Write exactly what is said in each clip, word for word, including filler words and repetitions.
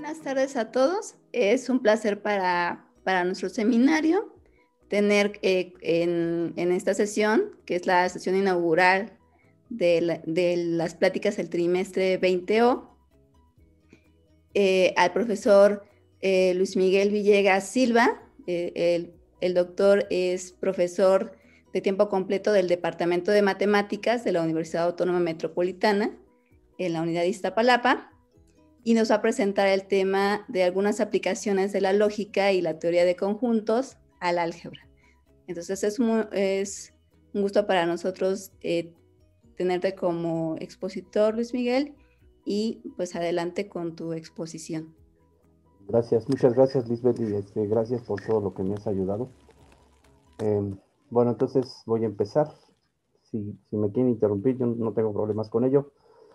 Buenas tardes a todos. Es un placer para, para nuestro seminario tener eh, en, en esta sesión, que es la sesión inaugural de, la, de las pláticas del trimestre veinte O, eh, al profesor eh, Luis Miguel Villegas Silva. Eh, el, el doctor es profesor de tiempo completo del Departamento de Matemáticas de la Universidad Autónoma Metropolitana en la unidad de Iztapalapa, y nos va a presentar el tema de algunas aplicaciones de la lógica y la teoría de conjuntos al álgebra. Entonces es, muy, es un gusto para nosotros eh, tenerte como expositor, Luis Miguel, y pues adelante con tu exposición. Gracias, muchas gracias, Lisbeth, y este, gracias por todo lo que me has ayudado. Eh, bueno, entonces voy a empezar. Si, si me quieren interrumpir, yo no tengo problemas con ello.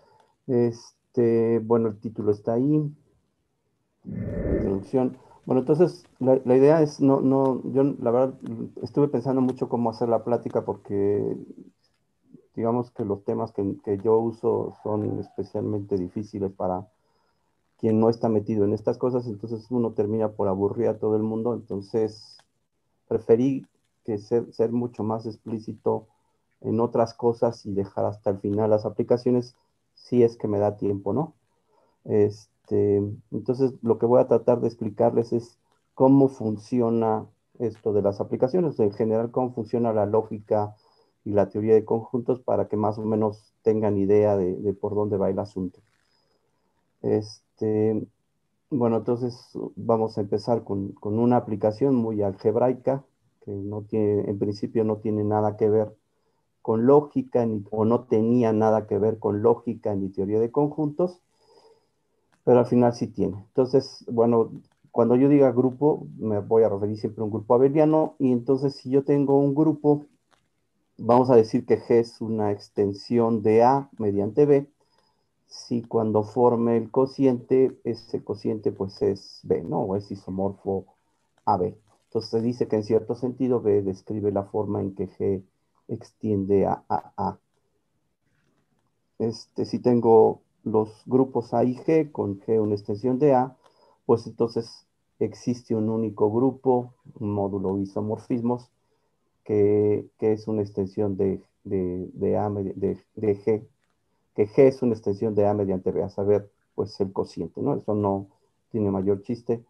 Este, bueno, el título está ahí. La introducción. Bueno, entonces la, la idea es, no, no, yo la verdad estuve pensando mucho cómo hacer la plática porque digamos que los temas que, que yo uso son especialmente difíciles para quien no está metido en estas cosas, entonces uno termina por aburrir a todo el mundo, entonces preferí que ser, ser mucho más explícito en otras cosas y dejar hasta el final las aplicaciones, si es que me da tiempo, ¿no? Este, entonces, lo que voy a tratar de explicarles es cómo funciona esto de las aplicaciones, en general, cómo funciona la lógica y la teoría de conjuntos para que más o menos tengan idea de, de por dónde va el asunto. Este, bueno, entonces vamos a empezar con, con una aplicación muy algebraica, que no tiene, en principio no tiene nada que ver con lógica, ni, o no tenía nada que ver con lógica ni teoría de conjuntos, pero al final sí tiene. Entonces, bueno, cuando yo diga grupo, me voy a referir siempre a un grupo abeliano, y entonces si yo tengo un grupo, vamos a decir que G es una extensión de A mediante B, si cuando forme el cociente, ese cociente pues es B, ¿no? O es isomorfo a B. Entonces se dice que en cierto sentido B describe la forma en que G extiende a A. a. Este, si tengo los grupos A y G, con G una extensión de A, pues entonces existe un único grupo, un módulo isomorfismos, que, que es una extensión de, de, de A, de, de G, que G es una extensión de A mediante B, a saber, pues el cociente, ¿no? Eso no tiene mayor chiste.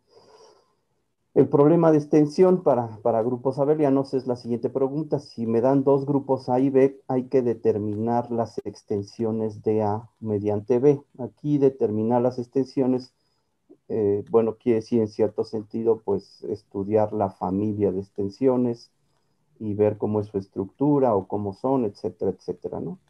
El problema de extensión para, para grupos abelianos es la siguiente pregunta. Si me dan dos grupos A y B, hay que determinar las extensiones de A mediante B. Aquí determinar las extensiones, eh, bueno, quiere decir en cierto sentido, pues estudiar la familia de extensiones y ver cómo es su estructura o cómo son, etcétera, etcétera, ¿no?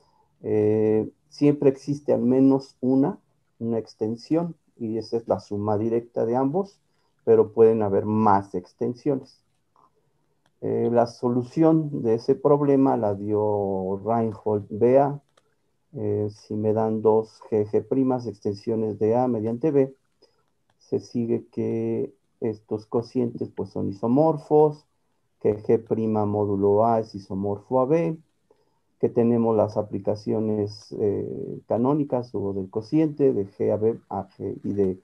Eh, siempre existe al menos una, una extensión, y esa es la suma directa de ambos, pero pueden haber más extensiones. Eh, la solución de ese problema la dio Reinhold Bea. Eh, si me dan dos G G' extensiones de A mediante B, se sigue que estos cocientes pues son isomorfos, que G' módulo A es isomorfo a B, que tenemos las aplicaciones eh, canónicas o del cociente de G a B a G y de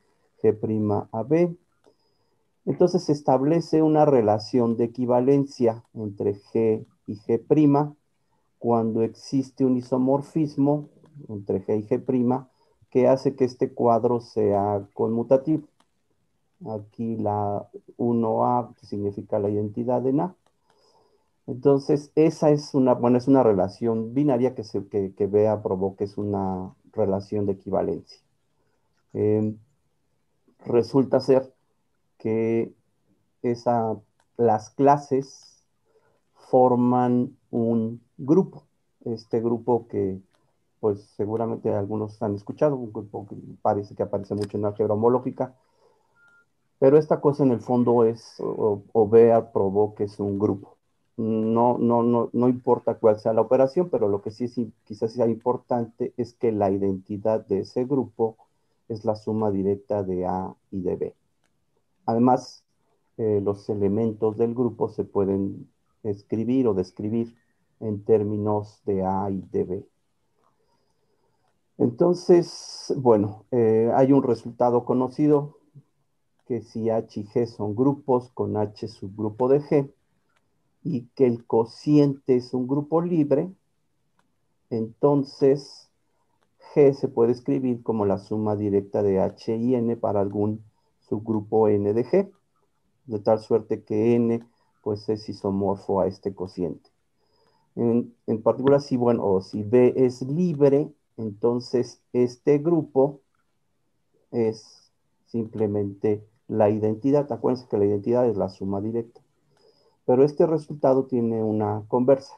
G' a B. Entonces se establece una relación de equivalencia entre G y G' cuando existe un isomorfismo entre G y G' que hace que este cuadro sea conmutativo. Aquí la uno A significa la identidad en A. Entonces, esa es una, bueno, es una relación binaria que, se, que, que Bea provoca, es una relación de equivalencia. Eh, resulta ser que esa, las clases forman un grupo. Este grupo que, pues, seguramente algunos han escuchado, un grupo que parece que aparece mucho en álgebra homológica, pero esta cosa en el fondo es, o, o Bea provoca es un grupo. No, no, no, no importa cuál sea la operación, pero lo que sí es, quizás sea importante es que la identidad de ese grupo es la suma directa de A y de B. Además, eh, los elementos del grupo se pueden escribir o describir en términos de A y de B. Entonces, bueno, eh, hay un resultado conocido que si H y G son grupos con H subgrupo de G y que el cociente es un grupo libre, entonces G se puede escribir como la suma directa de H y N para algún subgrupo N de G, de tal suerte que N pues es isomorfo a este cociente. En, en particular, si, bueno, o si B es libre, entonces este grupo es simplemente la identidad. Acuérdense que la identidad es la suma directa. Pero este resultado tiene una conversa.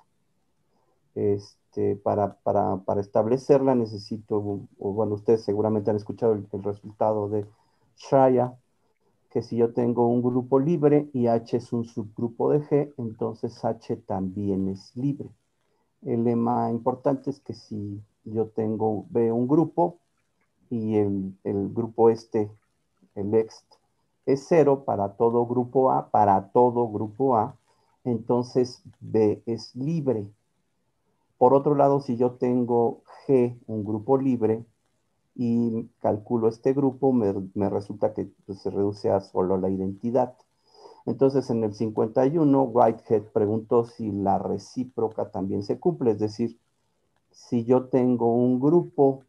Este, para, para, para establecerla necesito, o bueno, ustedes seguramente han escuchado el, el resultado de Schreier, que si yo tengo un grupo libre y H es un subgrupo de G, entonces H también es libre. El lema importante es que si yo tengo B un grupo y el, el grupo este, el ext, es cero para todo grupo A, para todo grupo A, entonces B es libre. Por otro lado, si yo tengo G, un grupo libre, y calculo este grupo, me, me resulta que pues, se reduce a solo la identidad. Entonces, en el cincuenta y uno, Whitehead preguntó si la recíproca también se cumple, es decir, si yo tengo un grupo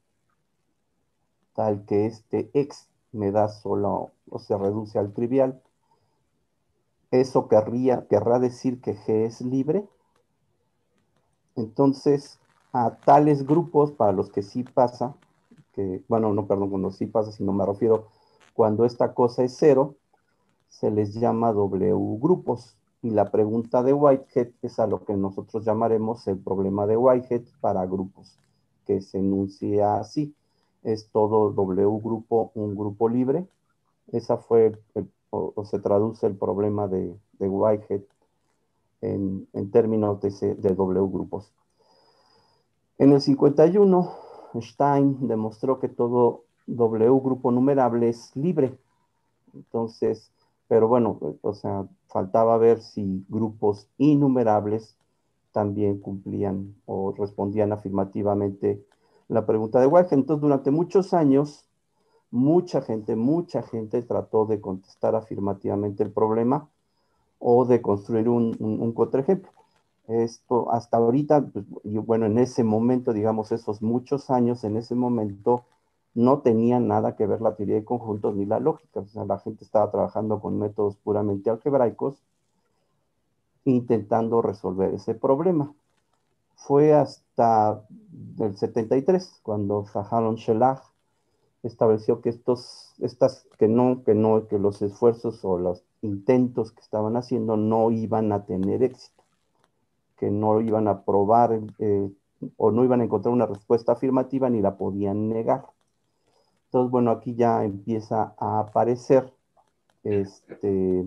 tal que este X me da solo o se reduce al trivial, ¿eso querría, querrá decir que G es libre? Entonces, a tales grupos para los que sí pasa, que, bueno, no, perdón, cuando sí pasa, sino me refiero cuando esta cosa es cero, se les llama W grupos. Y la pregunta de Whitehead es a lo que nosotros llamaremos el problema de Whitehead para grupos, que se enuncia así. Es todo W grupo un grupo libre. Esa fue, el, o, o, se traduce el problema de, de Whitehead en, en términos de, de W grupos. En el cincuenta y uno, Stein demostró que todo W grupo numerable es libre. Entonces, pero bueno, o sea, faltaba ver si grupos innumerables también cumplían o respondían afirmativamente la pregunta de Whitehead. Entonces, durante muchos años, mucha gente, mucha gente trató de contestar afirmativamente el problema o de construir un, un, un contraejemplo. Esto hasta ahorita, pues, y bueno, en ese momento, digamos, esos muchos años, en ese momento, no tenía nada que ver la teoría de conjuntos ni la lógica. O sea, la gente estaba trabajando con métodos puramente algebraicos, intentando resolver ese problema. Fue hasta el setenta y tres, cuando Aharon Shelah estableció que estos, estas, que no, que no, que los esfuerzos o los intentos que estaban haciendo no iban a tener éxito, que no iban a probar eh, o no iban a encontrar una respuesta afirmativa ni la podían negar. Entonces, bueno, aquí ya empieza a aparecer este,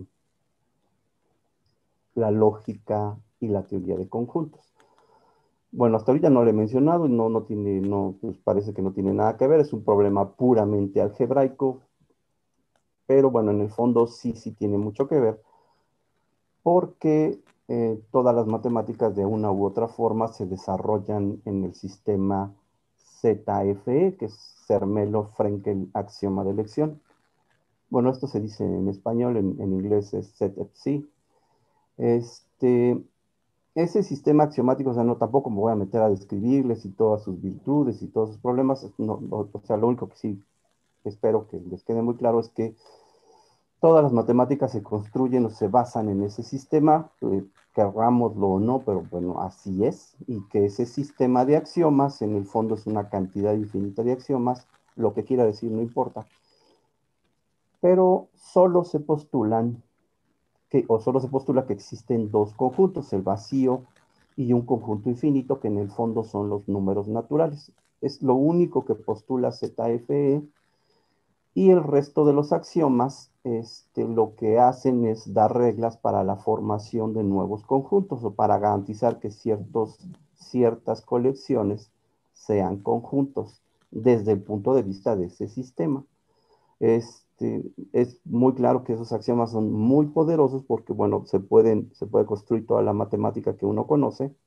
la lógica y la teoría de conjuntos. Bueno, hasta ahorita no lo he mencionado y no, no tiene, no, pues parece que no tiene nada que ver, es un problema puramente algebraico, pero bueno, en el fondo sí, sí tiene mucho que ver, porque eh, todas las matemáticas de una u otra forma se desarrollan en el sistema Z F E, que es Zermelo-Frenkel axioma de elección. Bueno, esto se dice en español, en, en inglés es Z F C. Este, ese sistema axiomático, o sea, no tampoco me voy a meter a describirles y todas sus virtudes y todos sus problemas, no, no, o sea, lo único que sí espero que les quede muy claro es que todas las matemáticas se construyen o se basan en ese sistema, eh, querrámoslo o no, pero bueno, así es, y que ese sistema de axiomas, en el fondo es una cantidad infinita de axiomas, lo que quiera decir no importa, pero solo se postulan que, o solo se postula que existen dos conjuntos, el vacío y un conjunto infinito, que en el fondo son los números naturales. Es lo único que postula Z F E, y el resto de los axiomas este, lo que hacen es dar reglas para la formación de nuevos conjuntos o para garantizar que ciertos, ciertas colecciones sean conjuntos desde el punto de vista de ese sistema. Este, es muy claro que esos axiomas son muy poderosos porque, bueno, se, pueden, se puede construir toda la matemática que uno conoce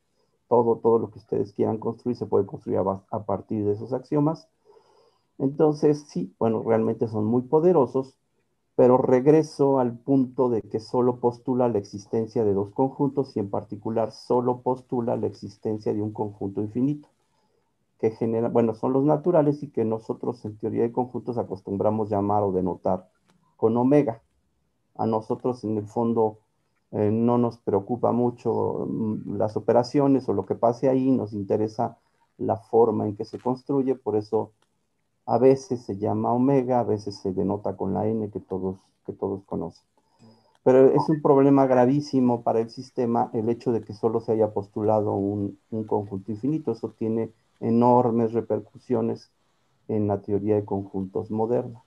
todo, todo lo que ustedes quieran construir se puede construir a, a partir de esos axiomas. Entonces, sí, bueno, realmente son muy poderosos, pero regreso al punto de que solo postula la existencia de dos conjuntos y en particular solo postula la existencia de un conjunto infinito, que genera, bueno, son los naturales y que nosotros en teoría de conjuntos acostumbramos llamar o denotar con omega. A nosotros en el fondo eh, no nos preocupa mucho mm, las operaciones o lo que pase ahí, nos interesa la forma en que se construye, por eso a veces se llama omega, a veces se denota con la n que todos, que todos conocen. Pero es un problema gravísimo para el sistema el hecho de que solo se haya postulado un, un conjunto infinito. Eso tiene enormes repercusiones en la teoría de conjuntos moderna.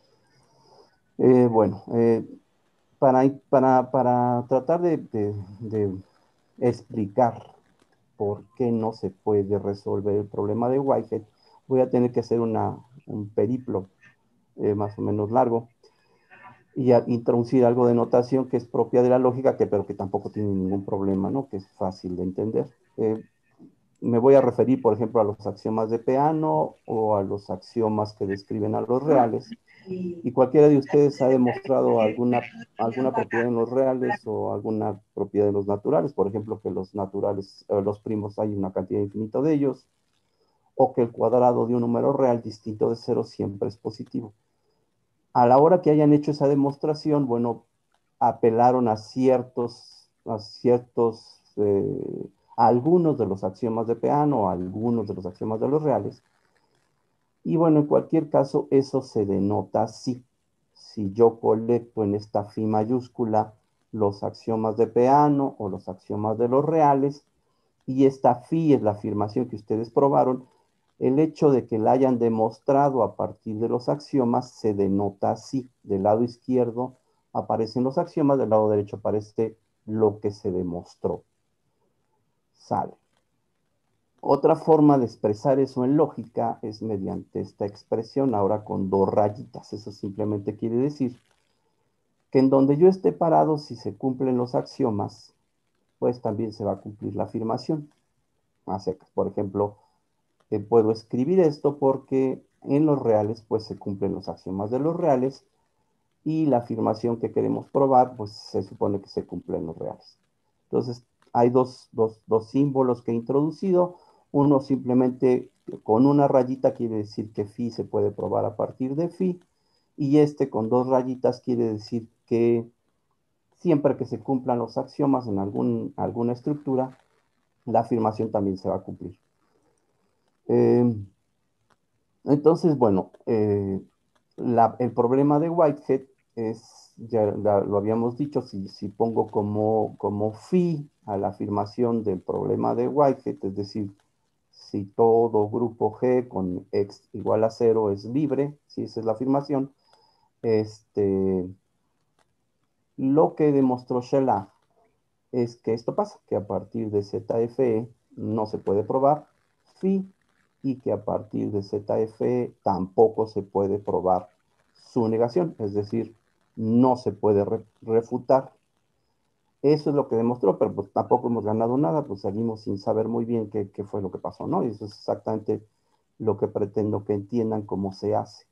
Eh, bueno, eh, para, para, para, tratar de, de, de explicar por qué no se puede resolver el problema de Whitehead, voy a tener que hacer una, un periplo eh, más o menos largo y a introducir algo de notación que es propia de la lógica, que, pero que tampoco tiene ningún problema, ¿no? Que es fácil de entender. Eh, me voy a referir, por ejemplo, a los axiomas de Peano o a los axiomas que describen a los reales. Y cualquiera de ustedes ha demostrado alguna, alguna propiedad en los reales o alguna propiedad en los naturales. Por ejemplo, que los naturales, eh, los primos, hay una cantidad infinita de ellos. O que el cuadrado de un número real distinto de cero siempre es positivo. A la hora que hayan hecho esa demostración, bueno, apelaron a ciertos, a ciertos, eh, a algunos de los axiomas de Peano, a algunos de los axiomas de los reales. Y bueno, en cualquier caso, eso se denota así. Si yo colecto en esta phi mayúscula los axiomas de Peano o los axiomas de los reales, y esta phi es la afirmación que ustedes probaron, el hecho de que la hayan demostrado a partir de los axiomas se denota así. Del lado izquierdo aparecen los axiomas, del lado derecho aparece lo que se demostró. Sale. Otra forma de expresar eso en lógica es mediante esta expresión, ahora con dos rayitas. Eso simplemente quiere decir que en donde yo esté parado, si se cumplen los axiomas, pues también se va a cumplir la afirmación. A secas. Por ejemplo, eh, puedo escribir esto porque en los reales pues se cumplen los axiomas de los reales y la afirmación que queremos probar pues se supone que se cumple en los reales. Entonces hay dos, dos, dos símbolos que he introducido. Uno simplemente con una rayita quiere decir que phi se puede probar a partir de phi y este con dos rayitas quiere decir que siempre que se cumplan los axiomas en algún, alguna estructura, la afirmación también se va a cumplir. Eh, entonces, bueno, eh, la, el problema de Whitehead es, ya la, lo habíamos dicho, si, si pongo como, como phi a la afirmación del problema de Whitehead, es decir, si todo grupo G con x igual a cero es libre, si esa es la afirmación, este, lo que demostró Shelah es que esto pasa, que a partir de Z F E no se puede probar phi y que a partir de Z F E tampoco se puede probar su negación, es decir, no se puede re refutar. Eso es lo que demostró, pero pues tampoco hemos ganado nada, pues seguimos sin saber muy bien qué, qué fue lo que pasó, ¿no? Y eso es exactamente lo que pretendo que entiendan cómo se hace.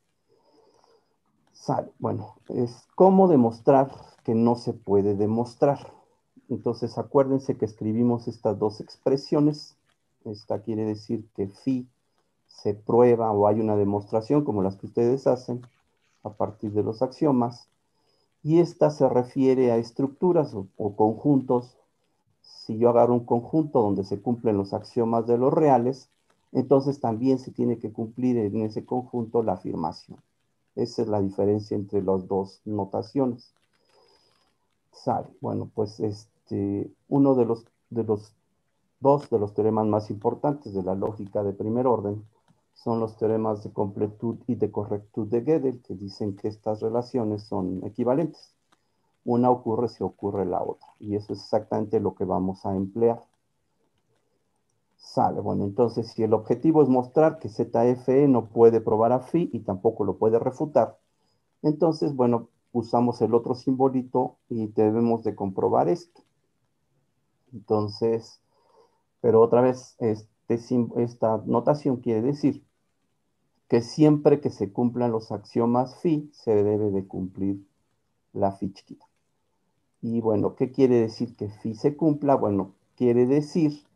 Sale. Bueno, es cómo demostrar que no se puede demostrar. Entonces, acuérdense que escribimos estas dos expresiones. Esta quiere decir que phi se prueba o hay una demostración como las que ustedes hacen a partir de los axiomas. Y esta se refiere a estructuras o, o conjuntos. Si yo agarro un conjunto donde se cumplen los axiomas de los reales, entonces también se tiene que cumplir en ese conjunto la afirmación. Esa es la diferencia entre las dos notaciones. Sale. Bueno, pues este, uno de los, de los dos de los teoremas más importantes de la lógica de primer orden son los teoremas de completud y de correctud de Gödel, que dicen que estas relaciones son equivalentes. Una ocurre si ocurre la otra, y eso es exactamente lo que vamos a emplear. Sale. Bueno, entonces, si el objetivo es mostrar que Z F E no puede probar a phi y tampoco lo puede refutar, entonces, bueno, usamos el otro simbolito y debemos de comprobar esto. Entonces, Pero otra vez, este, esta notación quiere decir que siempre que se cumplan los axiomas phi, se debe de cumplir la phi chiquita. Y bueno, ¿qué quiere decir que phi se cumpla? Bueno, quiere decir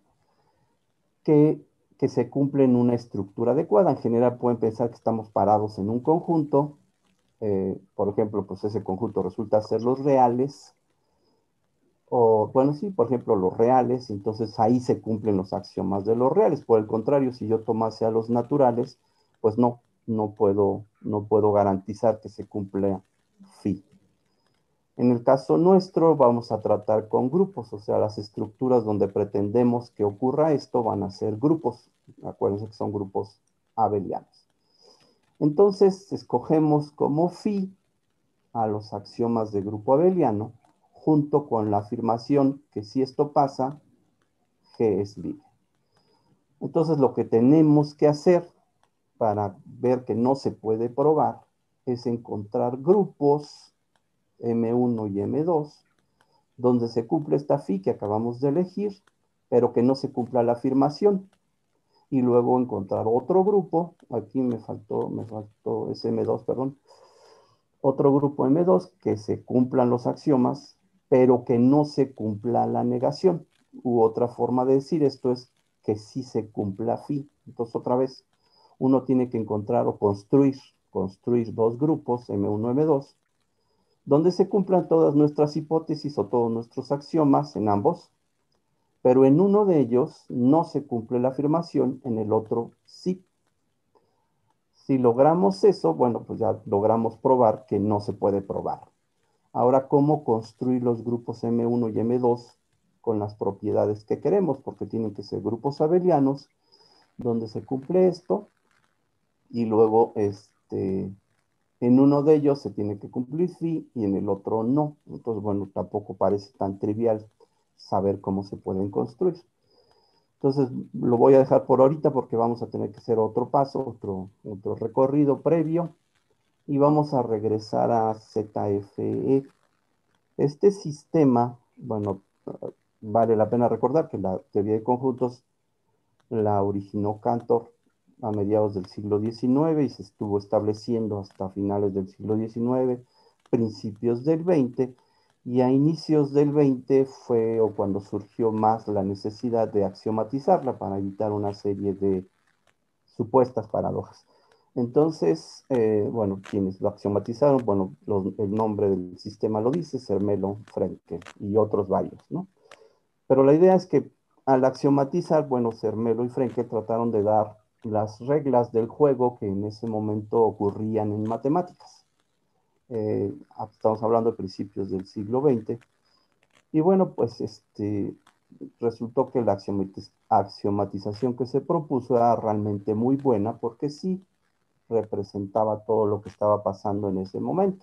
que, que se cumple en una estructura adecuada. En general pueden pensar que estamos parados en un conjunto. Eh, por ejemplo, pues ese conjunto resulta ser los reales. O, bueno, sí, por ejemplo, los reales. Entonces ahí se cumplen los axiomas de los reales. Por el contrario, si yo tomase a los naturales, pues no, no puedo, no puedo garantizar que se cumpla phi. En el caso nuestro vamos a tratar con grupos, o sea, las estructuras donde pretendemos que ocurra esto van a ser grupos. Acuérdense que son grupos abelianos. Entonces, escogemos como phi a los axiomas de grupo abeliano, junto con la afirmación que si esto pasa, G es libre. Entonces, lo que tenemos que hacer para ver que no se puede probar es encontrar grupos eme uno y eme dos donde se cumple esta phi que acabamos de elegir, pero que no se cumpla la afirmación. Y luego encontrar otro grupo, aquí me faltó, me faltó, es eme dos, perdón, otro grupo eme dos que se cumplan los axiomas, pero que no se cumpla la negación. U otra forma de decir esto es que sí se cumpla phi. Entonces, otra vez, uno tiene que encontrar o construir, construir dos grupos, eme uno, eme dos, donde se cumplan todas nuestras hipótesis o todos nuestros axiomas en ambos, pero en uno de ellos no se cumple la afirmación, en el otro sí. Si logramos eso, bueno, pues ya logramos probar que no se puede probar. Ahora, ¿cómo construir los grupos eme uno y eme dos con las propiedades que queremos? Porque tienen que ser grupos abelianos, donde se cumple esto, y luego este, en uno de ellos se tiene que cumplir phi y en el otro no. Entonces, bueno, tampoco parece tan trivial saber cómo se pueden construir. Entonces, lo voy a dejar por ahorita porque vamos a tener que hacer otro paso, otro, otro recorrido previo, y vamos a regresar a zeta efe e. Este sistema, bueno, vale la pena recordar que la teoría de conjuntos la originó Cantor a mediados del siglo diecinueve y se estuvo estableciendo hasta finales del siglo diecinueve, principios del veinte, y a inicios del veinte fue o cuando surgió más la necesidad de axiomatizarla para evitar una serie de supuestas paradojas. Entonces, eh, bueno, quienes lo axiomatizaron, bueno, lo, el nombre del sistema lo dice, Zermelo, Frenkel y otros varios, ¿no? Pero la idea es que al axiomatizar, bueno, Zermelo y Frenkel trataron de dar las reglas del juego que en ese momento ocurrían en matemáticas. Eh, estamos hablando de principios del siglo veinte. Y bueno, pues este, resultó que la axiomatización que se propuso era realmente muy buena porque sí representaba todo lo que estaba pasando en ese momento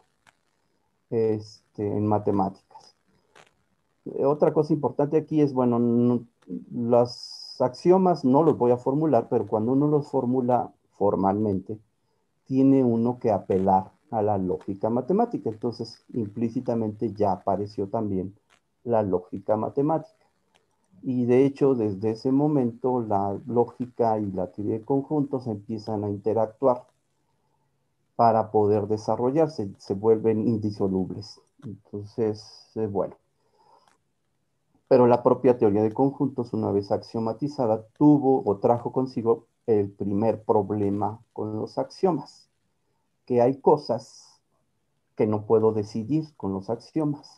este, en matemáticas. Otra cosa importante aquí es, bueno, no, los axiomas no los voy a formular, pero cuando uno los formula formalmente, tiene uno que apelar a la lógica matemática. Entonces, implícitamente ya apareció también la lógica matemática. Y de hecho, desde ese momento, la lógica y la teoría de conjuntos empiezan a interactuar para poder desarrollarse, se vuelven indisolubles. Entonces, eh, bueno. Pero la propia teoría de conjuntos, una vez axiomatizada, tuvo o trajo consigo el primer problema con los axiomas, que hay cosas que no puedo decidir con los axiomas.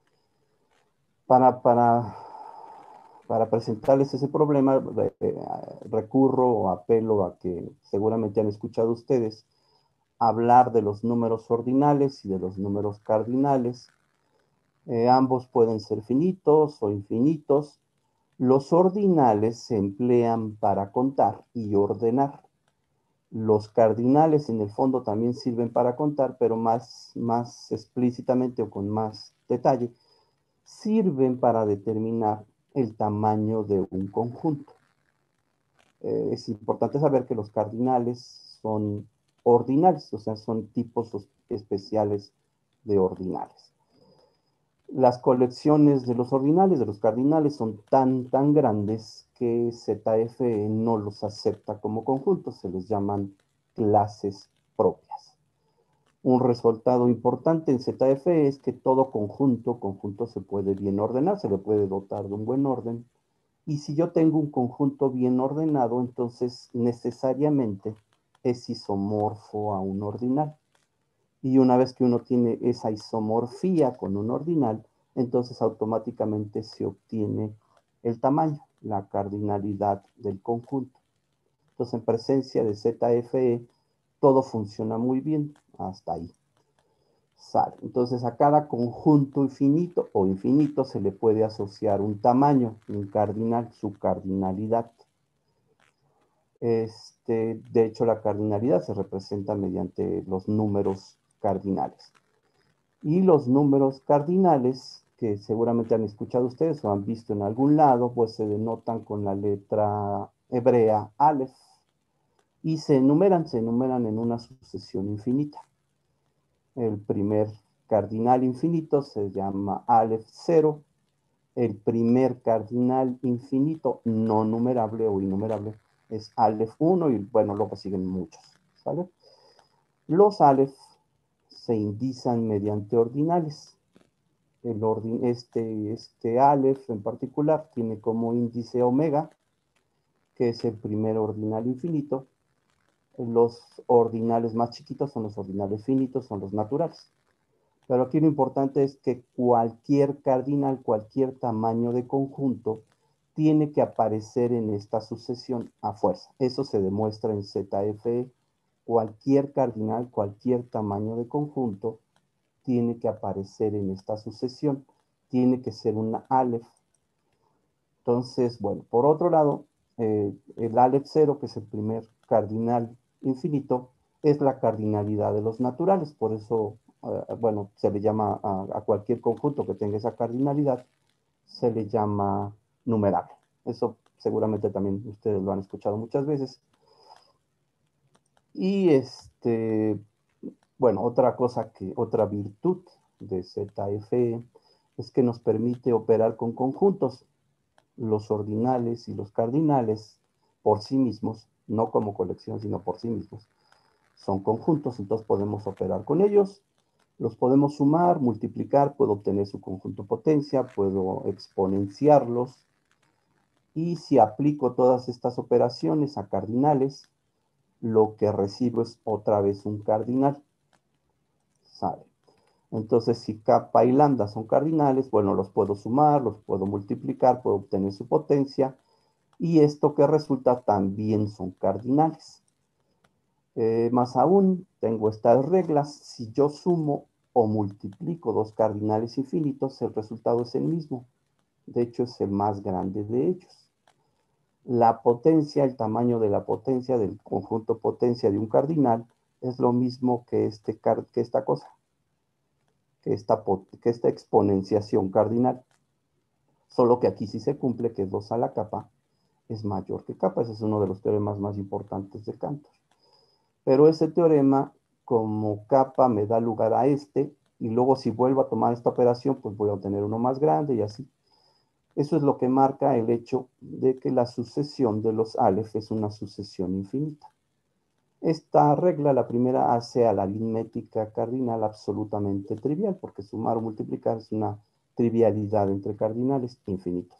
Para, para, para presentarles ese problema, eh, recurro o apelo a que seguramente han escuchado ustedes hablar de los números ordinales y de los números cardinales. Eh, ambos pueden ser finitos o infinitos. Los ordinales se emplean para contar y ordenar. Los cardinales en el fondo también sirven para contar, pero más, más explícitamente o con más detalle, sirven para determinar el tamaño de un conjunto. Eh, es importante saber que los cardinales son ordinales, o sea, son tipos especiales de ordinales. Las colecciones de los ordinales, de los cardinales, son tan, tan grandes que Z F E no los acepta como conjuntos, se les llaman clases propias. Un resultado importante en Z F E es que todo conjunto, conjunto se puede bien ordenar, se le puede dotar de un buen orden, y si yo tengo un conjunto bien ordenado, entonces necesariamente es isomorfo a un ordinal. Y una vez que uno tiene esa isomorfía con un ordinal, entonces automáticamente se obtiene el tamaño, la cardinalidad del conjunto. Entonces, en presencia de Z F E, todo funciona muy bien hasta ahí. Sale. Entonces, a cada conjunto infinito o infinito se le puede asociar un tamaño, un cardinal, su cardinalidad. Este, de hecho, la cardinalidad se representa mediante los números cardinales. Y los números cardinales, que seguramente han escuchado ustedes o han visto en algún lado, pues se denotan con la letra hebrea Aleph y se enumeran, se enumeran en una sucesión infinita. El primer cardinal infinito se llama Aleph cero. El primer cardinal infinito no numerable o innumerable es Aleph uno y bueno, luego siguen muchos, ¿sale? Los Aleph se indican mediante ordinales. El orden, este, este Aleph en particular tiene como índice omega, que es el primer ordinal infinito. Los ordinales más chiquitos son los ordinales finitos, son los naturales. Pero aquí lo importante es que cualquier cardinal, cualquier tamaño de conjunto, tiene que aparecer en esta sucesión a fuerza. Eso se demuestra en Z F E. Cualquier cardinal, cualquier tamaño de conjunto, tiene que aparecer en esta sucesión. Tiene que ser una Aleph. Entonces, bueno, por otro lado, eh, el Aleph cero, que es el primer cardinal infinito, es la cardinalidad de los naturales. Por eso, eh, bueno, se le llama a, a cualquier conjunto que tenga esa cardinalidad, se le llama numerable. Eso seguramente también ustedes lo han escuchado muchas veces. Y este, bueno, otra cosa que, otra virtud de Z F E es que nos permite operar con conjuntos. Los ordinales y los cardinales por sí mismos, no como colección, sino por sí mismos, son conjuntos, entonces podemos operar con ellos, los podemos sumar, multiplicar, puedo obtener su conjunto potencia, puedo exponenciarlos, y si aplico todas estas operaciones a cardinales, lo que recibo es otra vez un cardinal. ¿Sabe? Entonces, si kappa y lambda son cardinales, bueno, los puedo sumar, los puedo multiplicar, puedo obtener su potencia, y esto que resulta también son cardinales. Eh, más aún, tengo estas reglas. Si yo sumo o multiplico dos cardinales infinitos, el resultado es el mismo. De hecho, es el más grande de ellos. La potencia, el tamaño de la potencia del conjunto potencia de un cardinal es lo mismo que, este, que esta cosa, que esta, que esta exponenciación cardinal. Solo que aquí sí se cumple que dos a la capa es mayor que kappa. Ese es uno de los teoremas más importantes de Cantor. Pero ese teorema, como kappa me da lugar a este, y luego si vuelvo a tomar esta operación, pues voy a obtener uno más grande y así. Eso es lo que marca el hecho de que la sucesión de los Aleph es una sucesión infinita. Esta regla, la primera, hace a la aritmética cardinal absolutamente trivial, porque sumar o multiplicar es una trivialidad entre cardinales infinitos.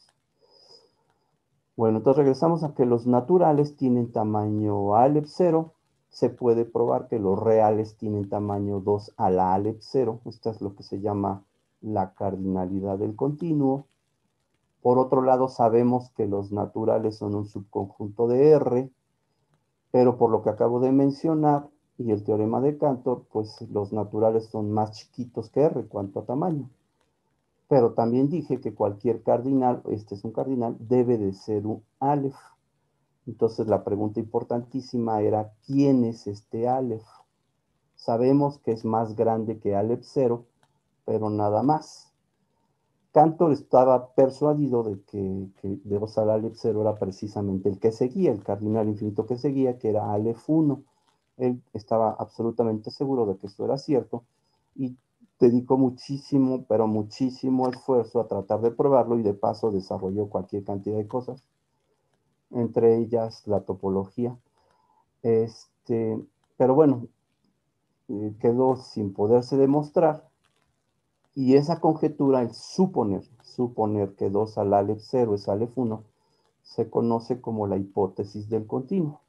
Bueno, entonces regresamos a que los naturales tienen tamaño Aleph cero. Se puede probar que los reales tienen tamaño dos a la Aleph cero. Esta es lo que se llama la cardinalidad del continuo. Por otro lado, sabemos que los naturales son un subconjunto de R, pero por lo que acabo de mencionar y el teorema de Cantor, pues los naturales son más chiquitos que R cuanto a tamaño. Pero también dije que cualquier cardinal, este es un cardinal, debe de ser un Aleph. Entonces la pregunta importantísima era, ¿quién es este Aleph? Sabemos que es más grande que Aleph cero, pero nada más. Cantor estaba persuadido de que, que de usar Aleph cero era precisamente el que seguía, el cardinal infinito que seguía, que era Aleph uno. Él estaba absolutamente seguro de que esto era cierto y dedicó muchísimo, pero muchísimo esfuerzo a tratar de probarlo y de paso desarrolló cualquier cantidad de cosas, entre ellas la topología. Este, pero bueno, eh, quedó sin poderse demostrar y esa conjetura, el suponer, suponer que dos al Aleph cero es Aleph uno, se conoce como la hipótesis del continuo.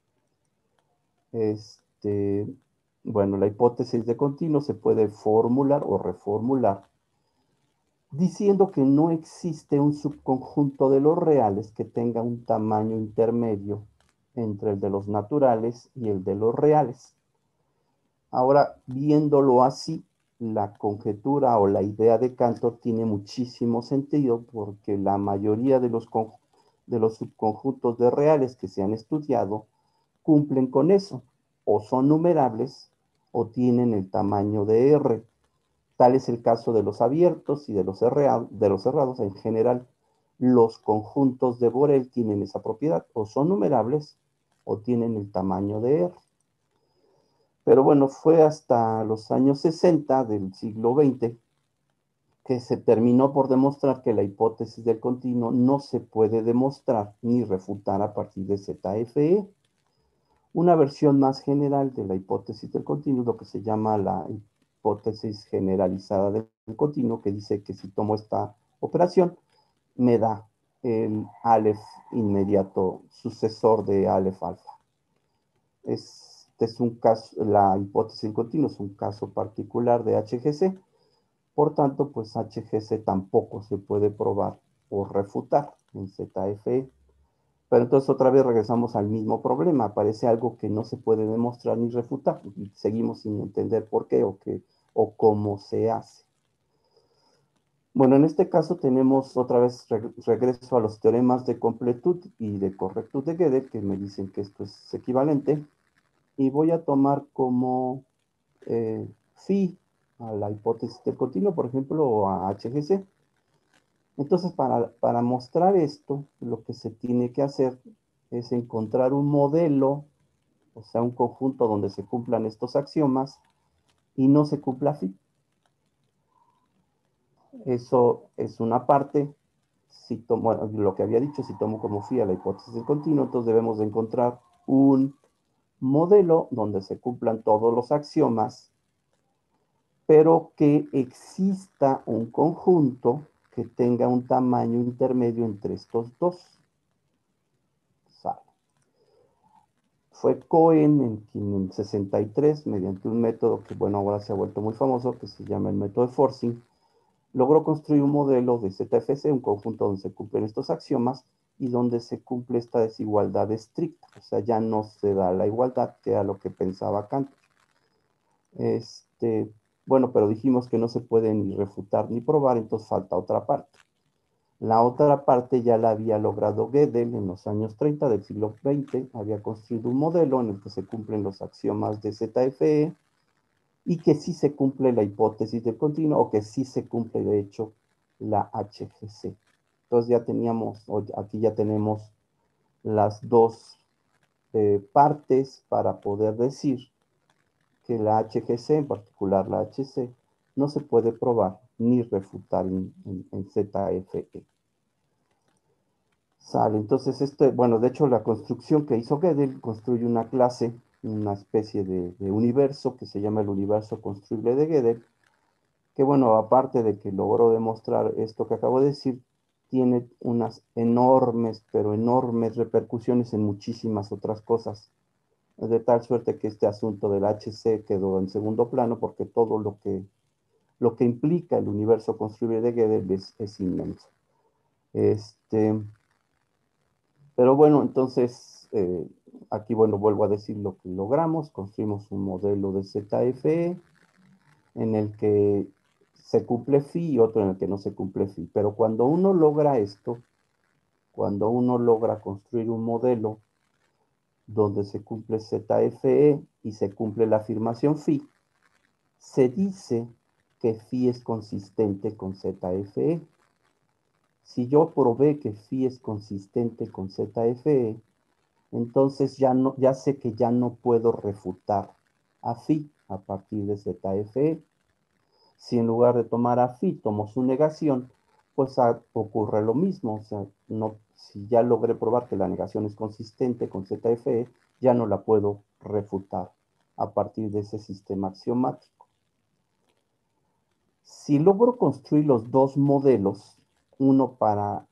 Este, bueno, la hipótesis de continuo se puede formular o reformular diciendo que no existe un subconjunto de los reales que tenga un tamaño intermedio entre el de los naturales y el de los reales. Ahora, viéndolo así, la conjetura o la idea de Cantor tiene muchísimo sentido porque la mayoría de los, de los subconjuntos de reales que se han estudiado cumplen con eso, o son numerables o tienen el tamaño de R. Tal es el caso de los abiertos y de los, cerrados, de los cerrados. En general, los conjuntos de Borel tienen esa propiedad, o son numerables o tienen el tamaño de R. Pero bueno, fue hasta los años sesenta del siglo veinte que se terminó por demostrar que la hipótesis del continuo no se puede demostrar ni refutar a partir de Z F E. Una versión más general de la hipótesis del continuo, lo que se llama la hipótesis generalizada del continuo, que dice que si tomo esta operación, me da el Aleph inmediato sucesor de Aleph alfa. Este es un caso, la hipótesis del continuo es un caso particular de H G C, por tanto, pues H G C tampoco se puede probar o refutar en Z F E. Pero entonces otra vez regresamos al mismo problema. Aparece algo que no se puede demostrar ni refutar. Y seguimos sin entender por qué o, qué, o cómo se hace. Bueno, en este caso tenemos otra vez regreso a los teoremas de completud y de correctud de Gödel, que me dicen que esto es equivalente. Y voy a tomar como eh, phi a la hipótesis del continuo, por ejemplo, o a H G C. Entonces, para, para mostrar esto, lo que se tiene que hacer es encontrar un modelo, o sea, un conjunto donde se cumplan estos axiomas y no se cumpla phi. Eso es una parte. Si tomo, bueno, lo que había dicho, si tomo como phi a la hipótesis del continuo, entonces debemos de encontrar un modelo donde se cumplan todos los axiomas, pero que exista un conjunto que tenga un tamaño intermedio entre estos dos. Sale. Fue Cohen en quien en sesenta y tres, mediante un método que, bueno, ahora se ha vuelto muy famoso, que se llama el método de forcing, logró construir un modelo de Z F C, un conjunto donde se cumplen estos axiomas y donde se cumple esta desigualdad estricta. O sea, ya no se da la igualdad, que era lo que pensaba Kant. Este, bueno, pero dijimos que no se puede ni refutar ni probar, entonces falta otra parte. La otra parte ya la había logrado Gödel en los años treinta del siglo veinte. Había construido un modelo en el que se cumplen los axiomas de Z F E y que sí se cumple la hipótesis del continuo o que sí se cumple, de hecho, la H G C. Entonces ya teníamos, aquí ya tenemos las dos eh, partes para poder decir que la H G C, en particular la H C, no se puede probar ni refutar en, en, en Z F E. Sale, entonces este, bueno, de hecho la construcción que hizo Gödel construye una clase, una especie de, de universo que se llama el universo construible de Gödel, que bueno, aparte de que logró demostrar esto que acabo de decir, tiene unas enormes, pero enormes repercusiones en muchísimas otras cosas, de tal suerte que este asunto del H C quedó en segundo plano porque todo lo que, lo que implica el universo construible de Gödel es, es inmenso. Este... Pero bueno, entonces, eh, aquí, bueno, vuelvo a decir lo que logramos. Construimos un modelo de Z F E en el que se cumple phi y otro en el que no se cumple phi. Pero cuando uno logra esto, cuando uno logra construir un modelo donde se cumple Z F E y se cumple la afirmación phi, se dice que phi es consistente con Z F E. Si yo probé que phi es consistente con Z F E, entonces ya, no, ya sé que ya no puedo refutar a phi a partir de Z F E. Si en lugar de tomar a phi tomo su negación, pues a, ocurre lo mismo. O sea, no, si ya logré probar que la negación es consistente con Z F E, ya no la puedo refutar a partir de ese sistema axiomático. Si logro construir los dos modelos, uno para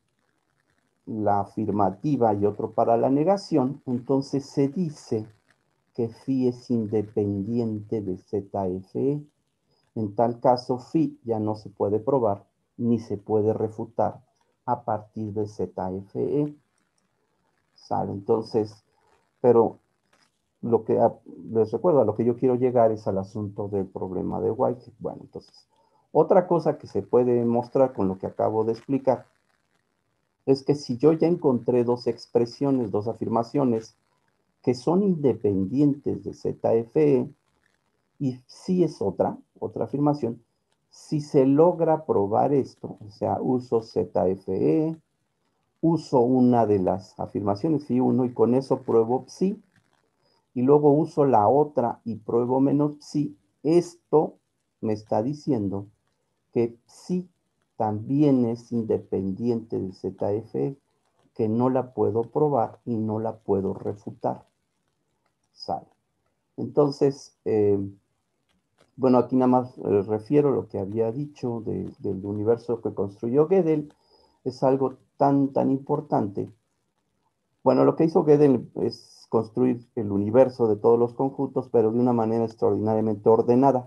la afirmativa y otro para la negación, entonces se dice que phi es independiente de Z F E. En tal caso, phi ya no se puede probar ni se puede refutar a partir de Z F E. ¿Sale? Entonces, pero lo que les recuerdo, a lo que yo quiero llegar es al asunto del problema de Whitehead. Bueno, entonces, otra cosa que se puede mostrar con lo que acabo de explicar es que si yo ya encontré dos expresiones, dos afirmaciones que son independientes de Z F E, y si es otra, otra afirmación, si se logra probar esto, o sea, uso Z F E, uso una de las afirmaciones, phi uno, y con eso pruebo psi, y luego uso la otra y pruebo menos psi, esto me está diciendo que psi también es independiente de Z F E, que no la puedo probar y no la puedo refutar. ¿Sale? Entonces, eh, bueno, aquí nada más eh, refiero lo que había dicho de, del universo que construyó Gödel. Es algo tan, tan importante. Bueno, lo que hizo Gödel es construir el universo de todos los conjuntos, pero de una manera extraordinariamente ordenada.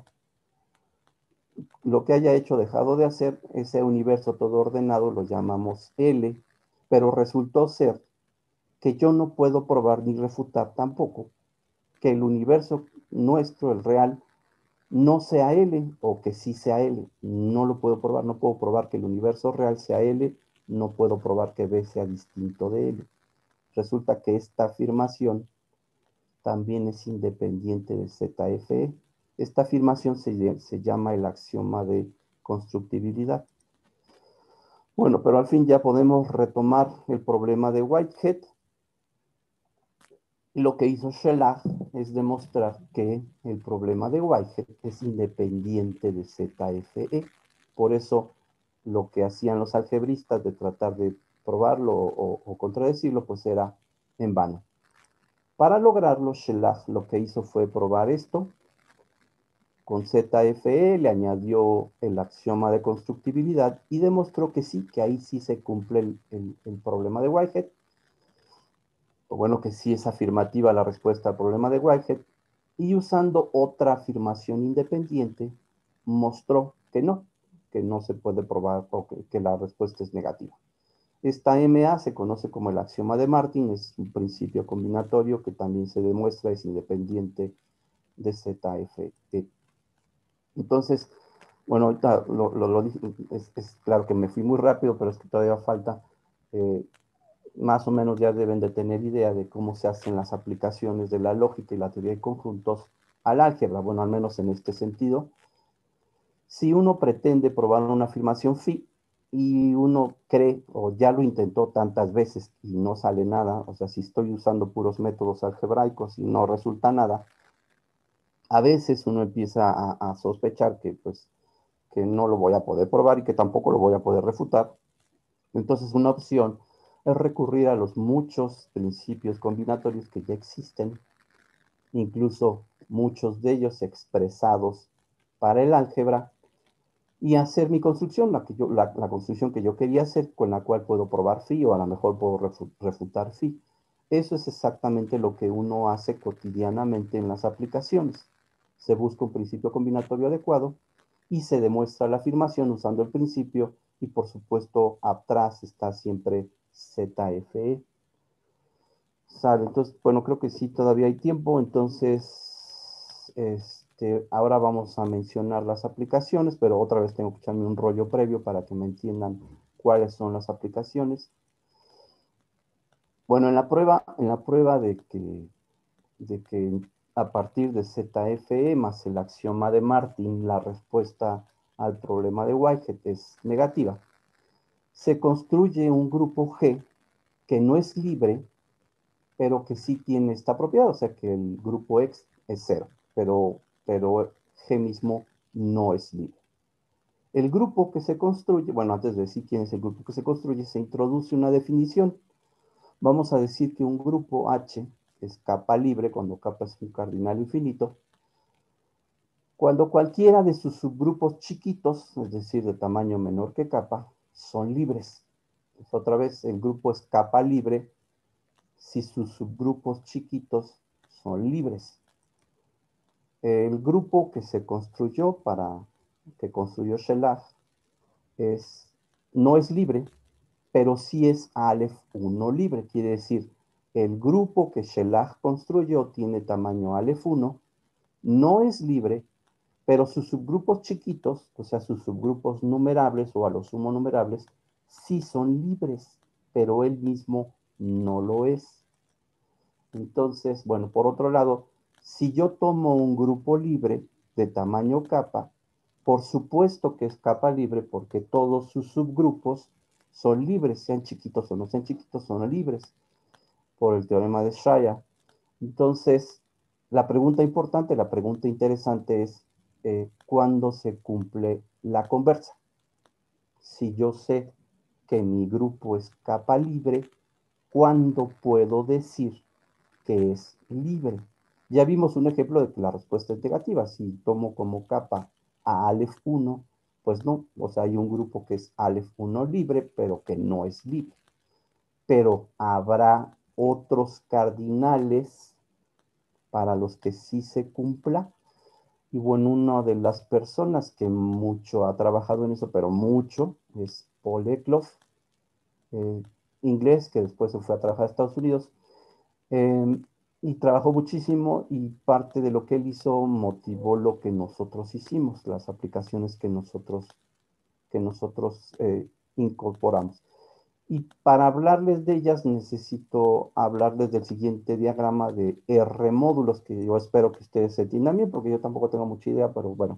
Lo que haya hecho, dejado de hacer, ese universo todo ordenado lo llamamos L, pero resultó ser que yo no puedo probar ni refutar tampoco que el universo nuestro, el real, no sea L o que sí sea L. No lo puedo probar, no puedo probar que el universo real sea L, no puedo probar que B sea distinto de L. Resulta que esta afirmación también es independiente de Z F E. Esta afirmación se, se llama el axioma de constructibilidad. Bueno, pero al fin ya podemos retomar el problema de Whitehead. Lo que hizo Shelah es demostrar que el problema de Whitehead es independiente de Z F E. Por eso lo que hacían los algebristas de tratar de probarlo o, o contradecirlo, pues era en vano. Para lograrlo, Shelah lo que hizo fue probar esto. Con Z F E le añadió el axioma de constructibilidad y demostró que sí, que ahí sí se cumple el, el, el problema de Whitehead. O bueno, que sí es afirmativa la respuesta al problema de Whitehead, y usando otra afirmación independiente, mostró que no, que no se puede probar o que, que la respuesta es negativa. Esta M A se conoce como el axioma de Martin, es un principio combinatorio que también se demuestra es independiente de Z F E. Entonces, bueno, ahorita lo, lo, lo es, es, claro que me fui muy rápido, pero es que todavía falta, eh, más o menos ya deben de tener idea de cómo se hacen las aplicaciones de la lógica y la teoría de conjuntos al álgebra, bueno, al menos en este sentido. Si uno pretende probar una afirmación phi y uno cree o ya lo intentó tantas veces y no sale nada, o sea, si estoy usando puros métodos algebraicos y no resulta nada, a veces uno empieza a, a sospechar que pues que no lo voy a poder probar y que tampoco lo voy a poder refutar. Entonces, una opción es recurrir a los muchos principios combinatorios que ya existen, incluso muchos de ellos expresados para el álgebra, y hacer mi construcción, la, que yo, la, la construcción que yo quería hacer, con la cual puedo probar phi o a lo mejor puedo refu refutar phi. Eso es exactamente lo que uno hace cotidianamente en las aplicaciones. Se busca un principio combinatorio adecuado y se demuestra la afirmación usando el principio y por supuesto atrás está siempre Z F E. Sale, entonces, bueno, creo que sí, todavía hay tiempo, entonces, este, ahora vamos a mencionar las aplicaciones, pero otra vez tengo que echarme un rollo previo para que me entiendan cuáles son las aplicaciones. Bueno, en la prueba, en la prueba de que, de que a partir de Z F E más el axioma de Martin, la respuesta al problema de Whitehead es negativa. Se construye un grupo G que no es libre, pero que sí tiene esta propiedad, o sea que el grupo X es cero, pero, pero G mismo no es libre. El grupo que se construye, bueno, antes de decir quién es el grupo que se construye, se introduce una definición. Vamos a decir que un grupo H es capa libre, cuando capa es un cardinal infinito, cuando cualquiera de sus subgrupos chiquitos, es decir, de tamaño menor que capa, son libres. Pues otra vez, el grupo es capa libre si sus subgrupos chiquitos son libres. El grupo que se construyó para, que construyó Shelah, es, no es libre, pero sí es Aleph uno libre. Quiere decir, el grupo que Shelah construyó tiene tamaño Aleph uno, no es libre, pero sus subgrupos chiquitos, o sea, sus subgrupos numerables o a lo sumo numerables, sí son libres, pero él mismo no lo es. Entonces, bueno, por otro lado, si yo tomo un grupo libre de tamaño capa, por supuesto que es capa libre porque todos sus subgrupos son libres, sean chiquitos o no sean chiquitos, son libres, por el teorema de Shaya. Entonces, la pregunta importante, la pregunta interesante es, eh, ¿cuándo se cumple la conversa? Si yo sé que mi grupo es capa libre, ¿cuándo puedo decir que es libre? Ya vimos un ejemplo de que la respuesta es negativa. Si tomo como capa a Aleph uno, pues no, o sea, hay un grupo que es Aleph uno libre, pero que no es libre. Pero habrá otros cardinales para los que sí se cumpla. Y bueno, una de las personas que mucho ha trabajado en eso, pero mucho, es Paul Eklof, eh, inglés, que después se fue a trabajar a Estados Unidos. Eh, y trabajó muchísimo y parte de lo que él hizo motivó lo que nosotros hicimos, las aplicaciones que nosotros, que nosotros eh, incorporamos. Y para hablarles de ellas necesito hablarles del siguiente diagrama de R módulos, que yo espero que ustedes se entiendan bien, porque yo tampoco tengo mucha idea, pero bueno.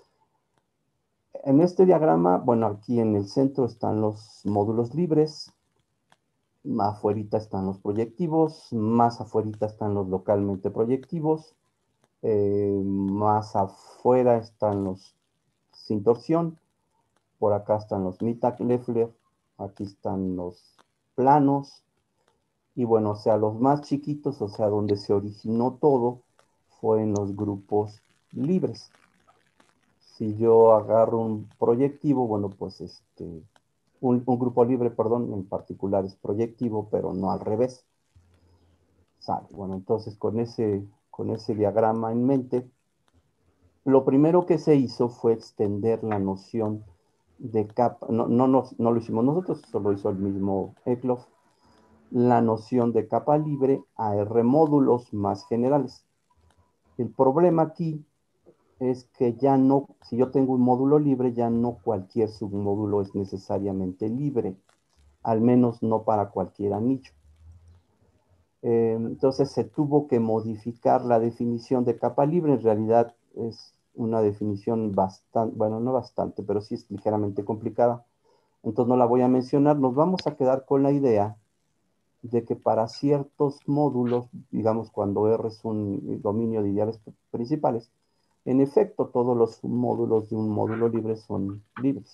En este diagrama, bueno, aquí en el centro están los módulos libres, afuerita están los proyectivos, más afuerita están los localmente proyectivos, eh, más afuera están los sin torsión, por acá están los Mittag-Leffler, aquí están los planos, y bueno, o sea, los más chiquitos, o sea, donde se originó todo, fue en los grupos libres. Si yo agarro un proyectivo, bueno, pues este, un, un grupo libre, perdón, en particular es proyectivo, pero no al revés. ¿Sale? Bueno, entonces con ese, con ese diagrama en mente, lo primero que se hizo fue extender la noción de capa, no, no, no, no lo hicimos nosotros, solo hizo el mismo Eklof, la noción de capa libre a R módulos más generales. El problema aquí es que ya no, si yo tengo un módulo libre, ya no cualquier submódulo es necesariamente libre, al menos no para cualquier anillo. Eh, entonces se tuvo que modificar la definición de capa libre. En realidad es una definición bastante, bueno, no bastante, pero sí es ligeramente complicada. Entonces no la voy a mencionar. Nos vamos a quedar con la idea de que para ciertos módulos, digamos cuando R es un dominio de ideales principales, en efecto todos los módulos de un módulo libre son libres.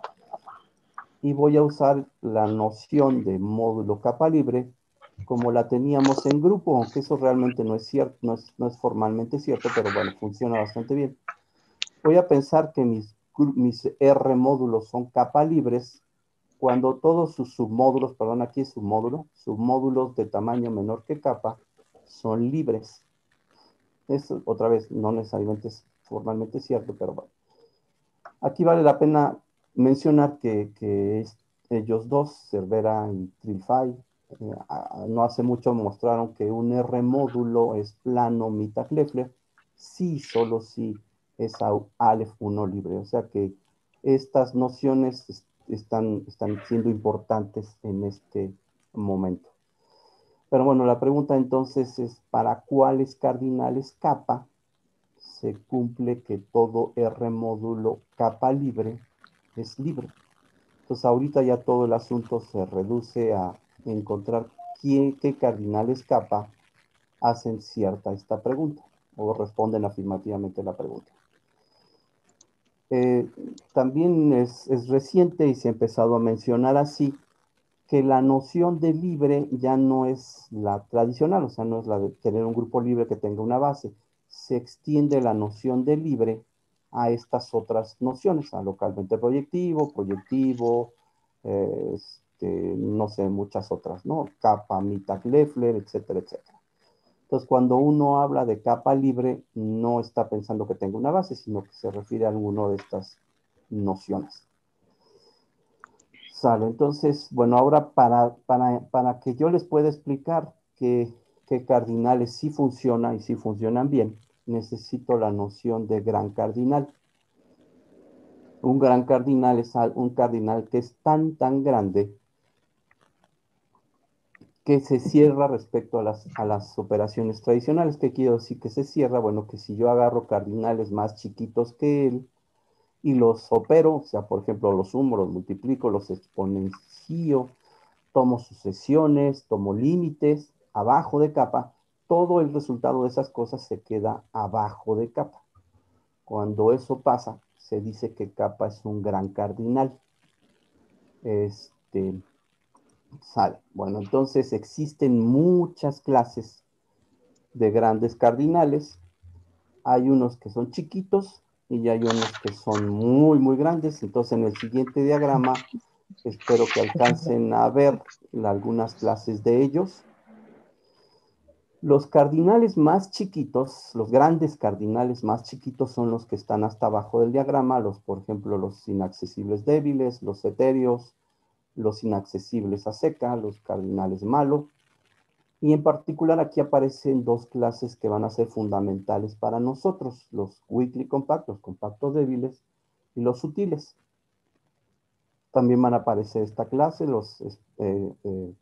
Y voy a usar la noción de módulo capa libre como la teníamos en grupo, aunque eso realmente no es cierto, no es, no es formalmente cierto, pero bueno, funciona bastante bien. Voy a pensar que mis, mis R módulos son capa libres cuando todos sus submódulos, perdón, aquí es submódulo, submódulos de tamaño menor que capa son libres. Eso, otra vez, no necesariamente es formalmente cierto, pero bueno. Aquí vale la pena mencionar que, que es, ellos dos, Cervera y Trilfy, eh, a, no hace mucho mostraron que un R módulo es plano Mittag-Leffler, sí, solo si es Aleph uno libre. O sea que estas nociones est están, están siendo importantes en este momento. Pero bueno, la pregunta entonces es, ¿para cuáles cardinales capa se cumple que todo R módulo capa libre es libre? Entonces ahorita ya todo el asunto se reduce a encontrar qué, qué cardinales capa hacen cierta esta pregunta o responden afirmativamente la pregunta. Eh, también es, es reciente y se ha empezado a mencionar así que la noción de libre ya no es la tradicional, o sea, no es la de tener un grupo libre que tenga una base. Se extiende la noción de libre a estas otras nociones, a localmente proyectivo, proyectivo, eh, este, no sé, muchas otras, ¿no? Capa, Mittag, Leffler, etcétera, etcétera. Entonces, cuando uno habla de capa libre, no está pensando que tenga una base, sino que se refiere a alguna de estas nociones. Sale, entonces, bueno, ahora para, para, para que yo les pueda explicar que, que cardinales sí funcionan y sí funcionan bien, necesito la noción de gran cardinal. Un gran cardinal es un cardinal que es tan, tan grande que se cierra respecto a las, a las operaciones tradicionales. ¿Qué quiero decir que se cierra? Bueno, que si yo agarro cardinales más chiquitos que él y los opero, o sea, por ejemplo, los sumo, los multiplico, los exponencio, tomo sucesiones, tomo límites, abajo de capa, todo el resultado de esas cosas se queda abajo de capa. Cuando eso pasa, se dice que capa es un gran cardinal. Este, sale. Bueno, entonces existen muchas clases de grandes cardinales. Hay unos que son chiquitos y hay unos que son muy, muy grandes. Entonces, en el siguiente diagrama, espero que alcancen a ver algunas clases de ellos. Los cardinales más chiquitos, los grandes cardinales más chiquitos son los que están hasta abajo del diagrama, los, por ejemplo, los inaccesibles débiles, los etéreos, los inaccesibles a seca, los cardinales malo. Y en particular aquí aparecen dos clases que van a ser fundamentales para nosotros, los weakly compact, los compactos débiles, y los sutiles. También van a aparecer esta clase, los, eh, eh,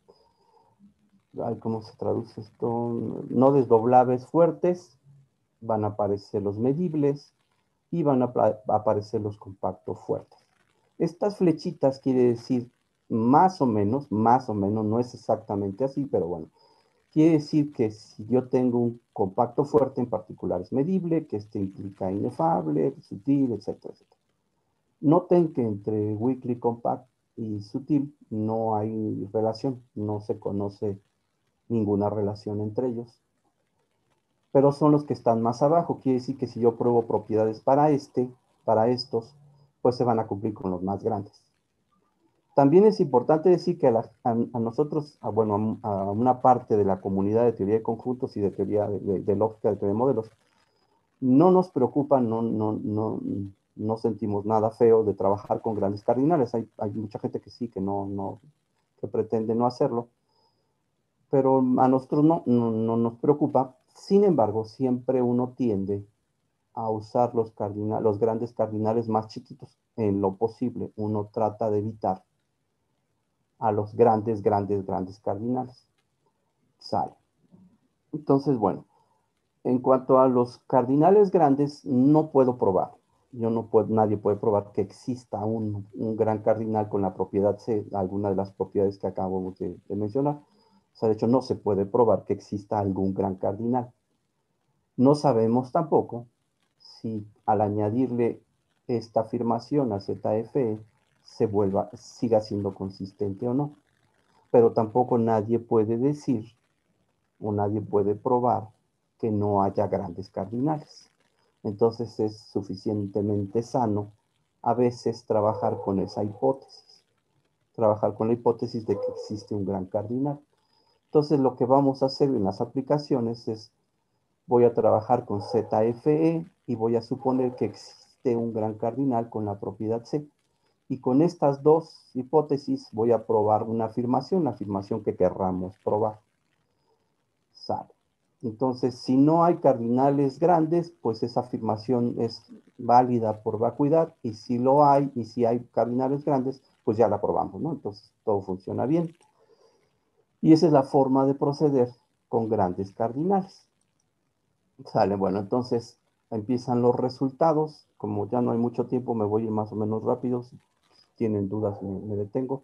¿cómo se traduce esto? No desdoblables fuertes, van a aparecer los medibles y van a, a aparecer los compactos fuertes. Estas flechitas quiere decir más o menos, más o menos, no es exactamente así, pero bueno, quiere decir que si yo tengo un compacto fuerte en particular es medible, que este implica inefable, sutil, etcétera, etcétera. Noten que entre weakly compact y sutil no hay relación, no se conoce ninguna relación entre ellos, pero son los que están más abajo. Quiere decir que si yo pruebo propiedades para este, para estos, pues se van a cumplir con los más grandes. También es importante decir que a, la, a, a nosotros, a, bueno, a, a, una parte de la comunidad de teoría de conjuntos y de teoría de, de, de lógica, de teoría de modelos, no nos preocupa, no, no, no, no sentimos nada feo de trabajar con grandes cardinales. Hay, hay mucha gente que sí, que no, no, que pretende no hacerlo, pero a nosotros no, no, no nos preocupa. Sin embargo, siempre uno tiende a usar los, cardinal, los grandes cardinales más chiquitos. En lo posible, uno trata de evitar a los grandes, grandes, grandes cardinales. Sale. Entonces, bueno, en cuanto a los cardinales grandes, no puedo probar. Yo no puedo, nadie puede probar que exista un, un gran cardinal con la propiedad C, alguna de las propiedades que acabo de, de mencionar. O sea, de hecho, no se puede probar que exista algún gran cardinal. No sabemos tampoco si al añadirle esta afirmación a Z F E se vuelva, siga siendo consistente o no. Pero tampoco nadie puede decir o nadie puede probar que no haya grandes cardinales. Entonces es suficientemente sano a veces trabajar con esa hipótesis, trabajar con la hipótesis de que existe un gran cardinal. Entonces lo que vamos a hacer en las aplicaciones es, voy a trabajar con Z F E y voy a suponer que existe un gran cardinal con la propiedad C. Y con estas dos hipótesis voy a probar una afirmación, la afirmación que querramos probar. Sale. Entonces, si no hay cardinales grandes, pues esa afirmación es válida por vacuidad, y si lo hay, y si hay cardinales grandes, pues ya la probamos, ¿no? Entonces, todo funciona bien. Y esa es la forma de proceder con grandes cardinales. Sale, bueno, entonces empiezan los resultados. Como ya no hay mucho tiempo, me voy a ir más o menos rápido. Si tienen dudas, me, me detengo.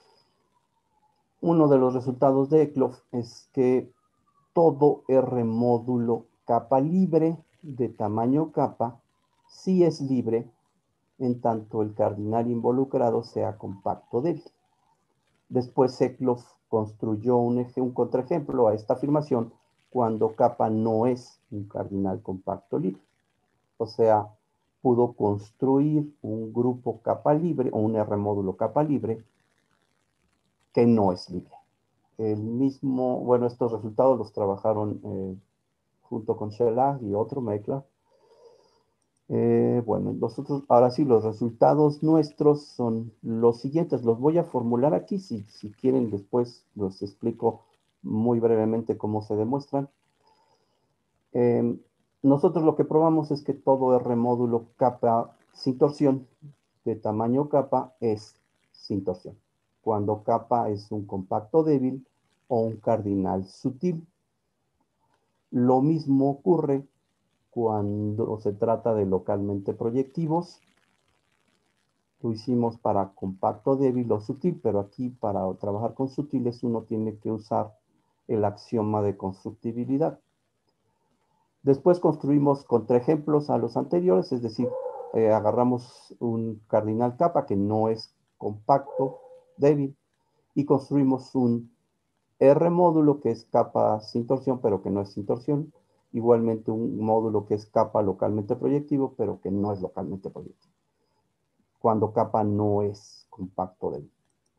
Uno de los resultados de Eklof es que todo R módulo capa libre de tamaño capa sí es libre en tanto el cardinal involucrado sea compacto débil. Después Eklof construyó un, un contraejemplo a esta afirmación cuando kappa no es un cardinal compacto libre. O sea, pudo construir un grupo kappa libre o un R módulo kappa libre que no es libre. El mismo, bueno, estos resultados los trabajaron eh, junto con Shelah y otro Mekla. Eh, bueno, nosotros, ahora sí, los resultados nuestros son los siguientes. Los voy a formular aquí. Si, si quieren, después los explico muy brevemente cómo se demuestran. Eh, nosotros lo que probamos es que todo R módulo kappa sin torsión de tamaño kappa es sin torsión. Cuando kappa es un compacto débil o un cardinal sutil. Lo mismo ocurre cuando se trata de localmente proyectivos. Lo hicimos para compacto débil o sutil, pero aquí para trabajar con sutiles uno tiene que usar el axioma de constructibilidad. Después construimos contraejemplos a los anteriores, es decir, eh, agarramos un cardinal kappa que no es compacto débil y construimos un R módulo que es kappa sin torsión, pero que no es sin torsión. Igualmente un módulo que es kappa localmente proyectivo, pero que no es localmente proyectivo. Cuando kappa no es compacto débil.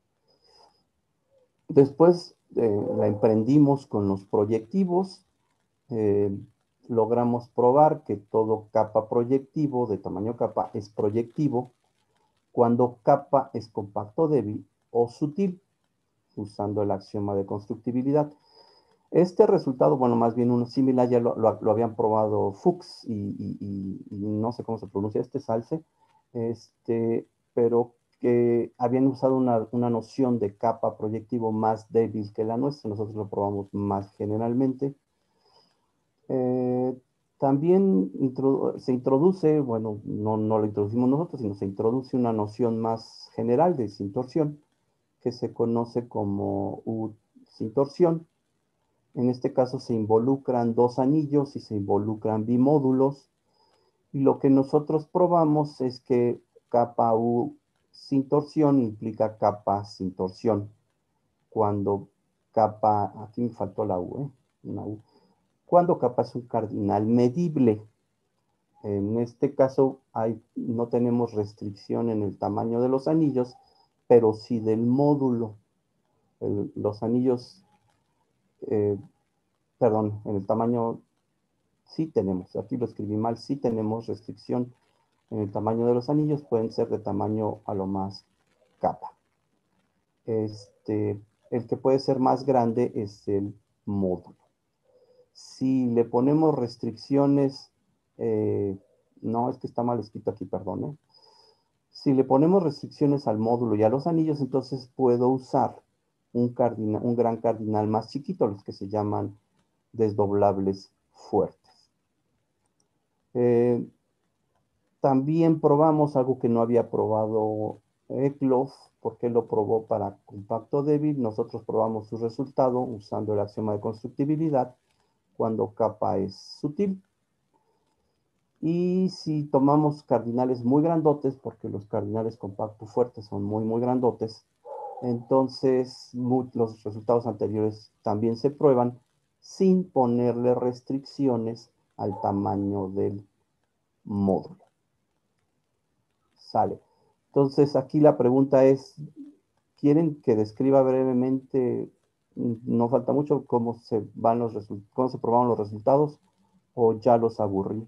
Después eh, la emprendimos con los proyectivos. Eh, logramos probar que todo kappa proyectivo de tamaño kappa es proyectivo cuando kappa es compacto débil o sutil, usando el axioma de constructibilidad. Este resultado, bueno, más bien uno similar, ya lo, lo, lo habían probado Fuchs y, y, y, y no sé cómo se pronuncia este, Salce, este, pero que habían usado una, una noción de kappa proyectivo más débil que la nuestra. Nosotros lo probamos más generalmente. Eh, también introdu se introduce, bueno, no, no lo introducimos nosotros, sino se introduce una noción más general de sin torsión, que se conoce como U sin torsión. En este caso se involucran dos anillos y se involucran bimódulos. Y lo que nosotros probamos es que kappa U sin torsión implica kappa sin torsión. Cuando kappa, aquí me faltó la U, ¿eh? Una U. Cuando kappa es un cardinal medible. En este caso hay, no tenemos restricción en el tamaño de los anillos, pero sí del módulo. El, los anillos, eh, perdón, en el tamaño sí tenemos, aquí lo escribí mal, sí tenemos restricción en el tamaño de los anillos, pueden ser de tamaño a lo más kappa. Este, el que puede ser más grande es el módulo. Si le ponemos restricciones, eh, no, es que está mal escrito aquí, perdón. ¿eh? Si le ponemos restricciones al módulo y a los anillos, entonces puedo usar un, cardinal, un gran cardinal más chiquito, los que se llaman desdoblables fuertes. Eh, también probamos algo que no había probado Eklof, porque lo probó para compacto débil. Nosotros probamos su resultado usando el axioma de constructibilidad cuando kappa es sutil. Y si tomamos cardinales muy grandotes, porque los cardinales compacto fuertes son muy, muy grandotes, entonces los resultados anteriores también se prueban sin ponerle restricciones al tamaño del módulo. Sale. Entonces aquí la pregunta es, ¿quieren que describa brevemente, no falta mucho, cómo se van los cómo se probaron los resultados o ya los aburrí?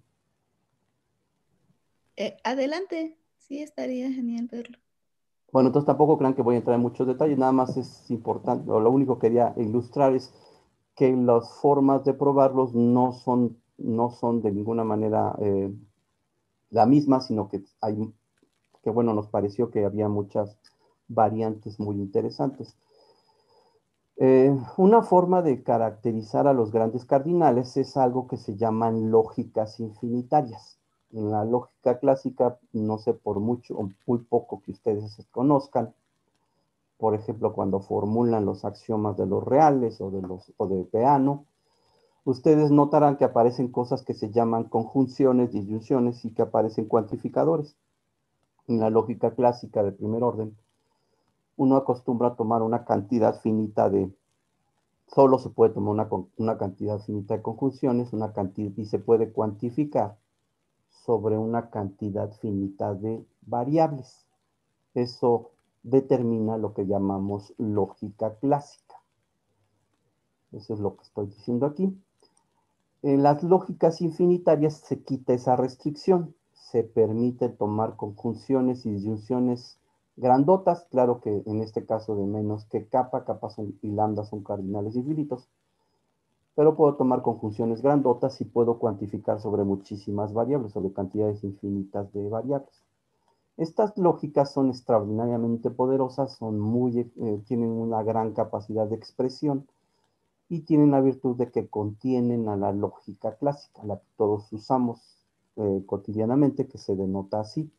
Eh, adelante, sí, estaría genial verlo. Bueno, entonces tampoco crean que voy a entrar en muchos detalles, nada más es importante, o lo único que quería ilustrar es que las formas de probarlos no son, no son de ninguna manera eh, la misma, sino que hay, que bueno, nos pareció que había muchas variantes muy interesantes. Eh, una forma de caracterizar a los grandes cardinales es algo que se llaman lógicas infinitarias. En la lógica clásica, no sé por mucho o muy poco que ustedes conozcan, por ejemplo, cuando formulan los axiomas de los reales o de, los, o de Peano, ustedes notarán que aparecen cosas que se llaman conjunciones, disyunciones y que aparecen cuantificadores. en la lógica clásica de primer orden, uno acostumbra a tomar una cantidad finita de, solo se puede tomar una, una cantidad finita de conjunciones, una cantidad, y se puede cuantificar sobre una cantidad finita de variables. Eso determina lo que llamamos lógica clásica. Eso es lo que estoy diciendo aquí. En las lógicas infinitarias se quita esa restricción. Se permite tomar conjunciones y disyunciones grandotas, claro que en este caso de menos que kappa, kappa son, y lambda son cardinales infinitos, pero puedo tomar conjunciones grandotas y puedo cuantificar sobre muchísimas variables, sobre cantidades infinitas de variables. Estas lógicas son extraordinariamente poderosas, son muy, eh, tienen una gran capacidad de expresión y tienen la virtud de que contienen a la lógica clásica, la que todos usamos eh, cotidianamente, que se denota así.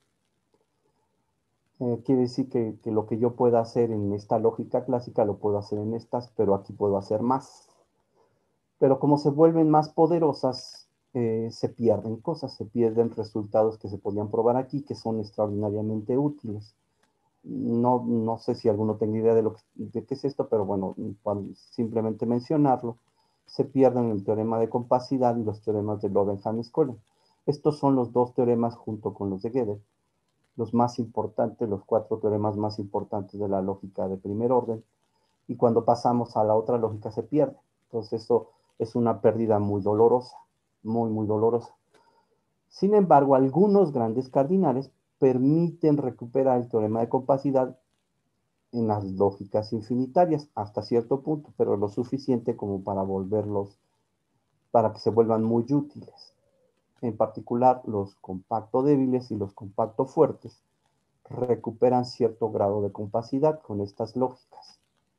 Eh, quiere decir que, que lo que yo pueda hacer en esta lógica clásica lo puedo hacer en estas, pero aquí puedo hacer más. Pero como se vuelven más poderosas, eh, se pierden cosas, se pierden resultados que se podían probar aquí, que son extraordinariamente útiles. No, no sé si alguno tenga idea de, lo que, de qué es esto, pero bueno, para simplemente mencionarlo, se pierden el teorema de compacidad y los teoremas de Lovenham-Skolem. Estos son los dos teoremas junto con los de Gödel, los más importantes, los cuatro teoremas más importantes de la lógica de primer orden, y cuando pasamos a la otra lógica se pierde. Entonces eso es una pérdida muy dolorosa, muy, muy dolorosa. Sin embargo, algunos grandes cardinales permiten recuperar el teorema de compacidad en las lógicas infinitarias hasta cierto punto, pero lo suficiente como para volverlos, para que se vuelvan muy útiles. En particular, los compacto débiles y los compacto fuertes recuperan cierto grado de compacidad con estas lógicas.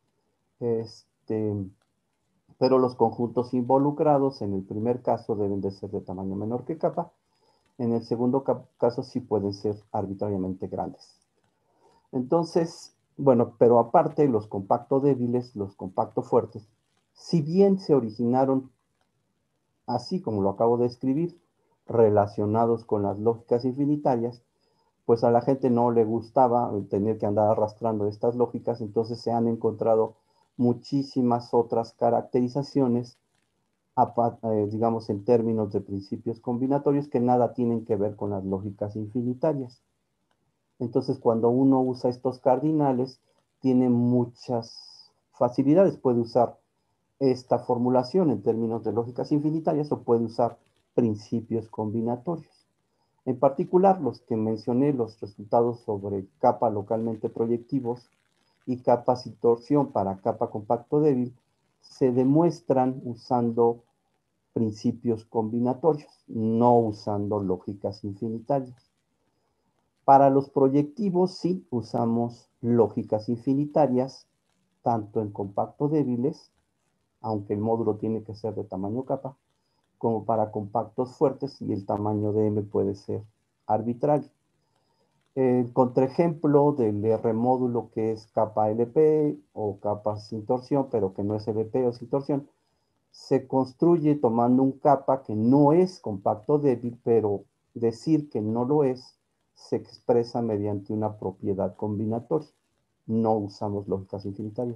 Este, pero los conjuntos involucrados en el primer caso deben de ser de tamaño menor que kappa. En el segundo caso sí pueden ser arbitrariamente grandes. Entonces, bueno, pero aparte los compacto débiles, los compacto fuertes, si bien se originaron así como lo acabo de escribir, relacionados con las lógicas infinitarias, pues a la gente no le gustaba tener que andar arrastrando estas lógicas, entonces se han encontrado muchísimas otras caracterizaciones, eh, digamos en términos de principios combinatorios, que nada tienen que ver con las lógicas infinitarias. Entonces cuando uno usa estos cardinales, tiene muchas facilidades, puede usar esta formulación en términos de lógicas infinitarias o puede usar principios combinatorios. En particular, los que mencioné, los resultados sobre kappa localmente proyectivos y capacitorción para kappa compacto débil, se demuestran usando principios combinatorios, no usando lógicas infinitarias. Para los proyectivos sí usamos lógicas infinitarias, tanto en compacto débiles, aunque el módulo tiene que ser de tamaño kappa, como para compactos fuertes y el tamaño de M puede ser arbitrario. El contraejemplo del R módulo que es kappa L P o kappa sin torsión, pero que no es L P o sin torsión, se construye tomando un kappa que no es compacto débil, pero decir que no lo es se expresa mediante una propiedad combinatoria. No usamos lógicas infinitarias.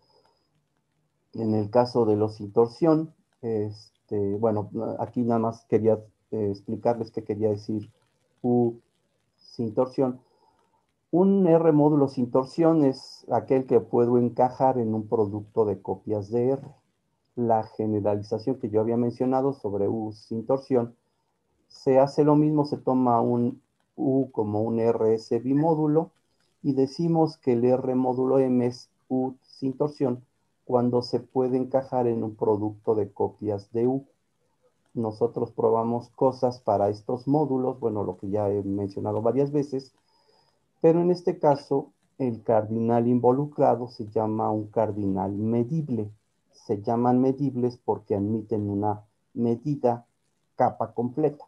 En el caso de los sin torsión, este, bueno, aquí nada más quería eh, explicarles qué quería decir U sin torsión. Un R módulo sin torsión es aquel que puedo encajar en un producto de copias de R. La generalización que yo había mencionado sobre U sin torsión, se hace lo mismo, se toma un U como un R S bimódulo y decimos que el R módulo M es U sin torsión cuando se puede encajar en un producto de copias de U. Nosotros probamos cosas para estos módulos, bueno, lo que ya he mencionado varias veces, pero en este caso el cardinal involucrado se llama un cardinal medible. Se llaman medibles porque admiten una medida kappa completa.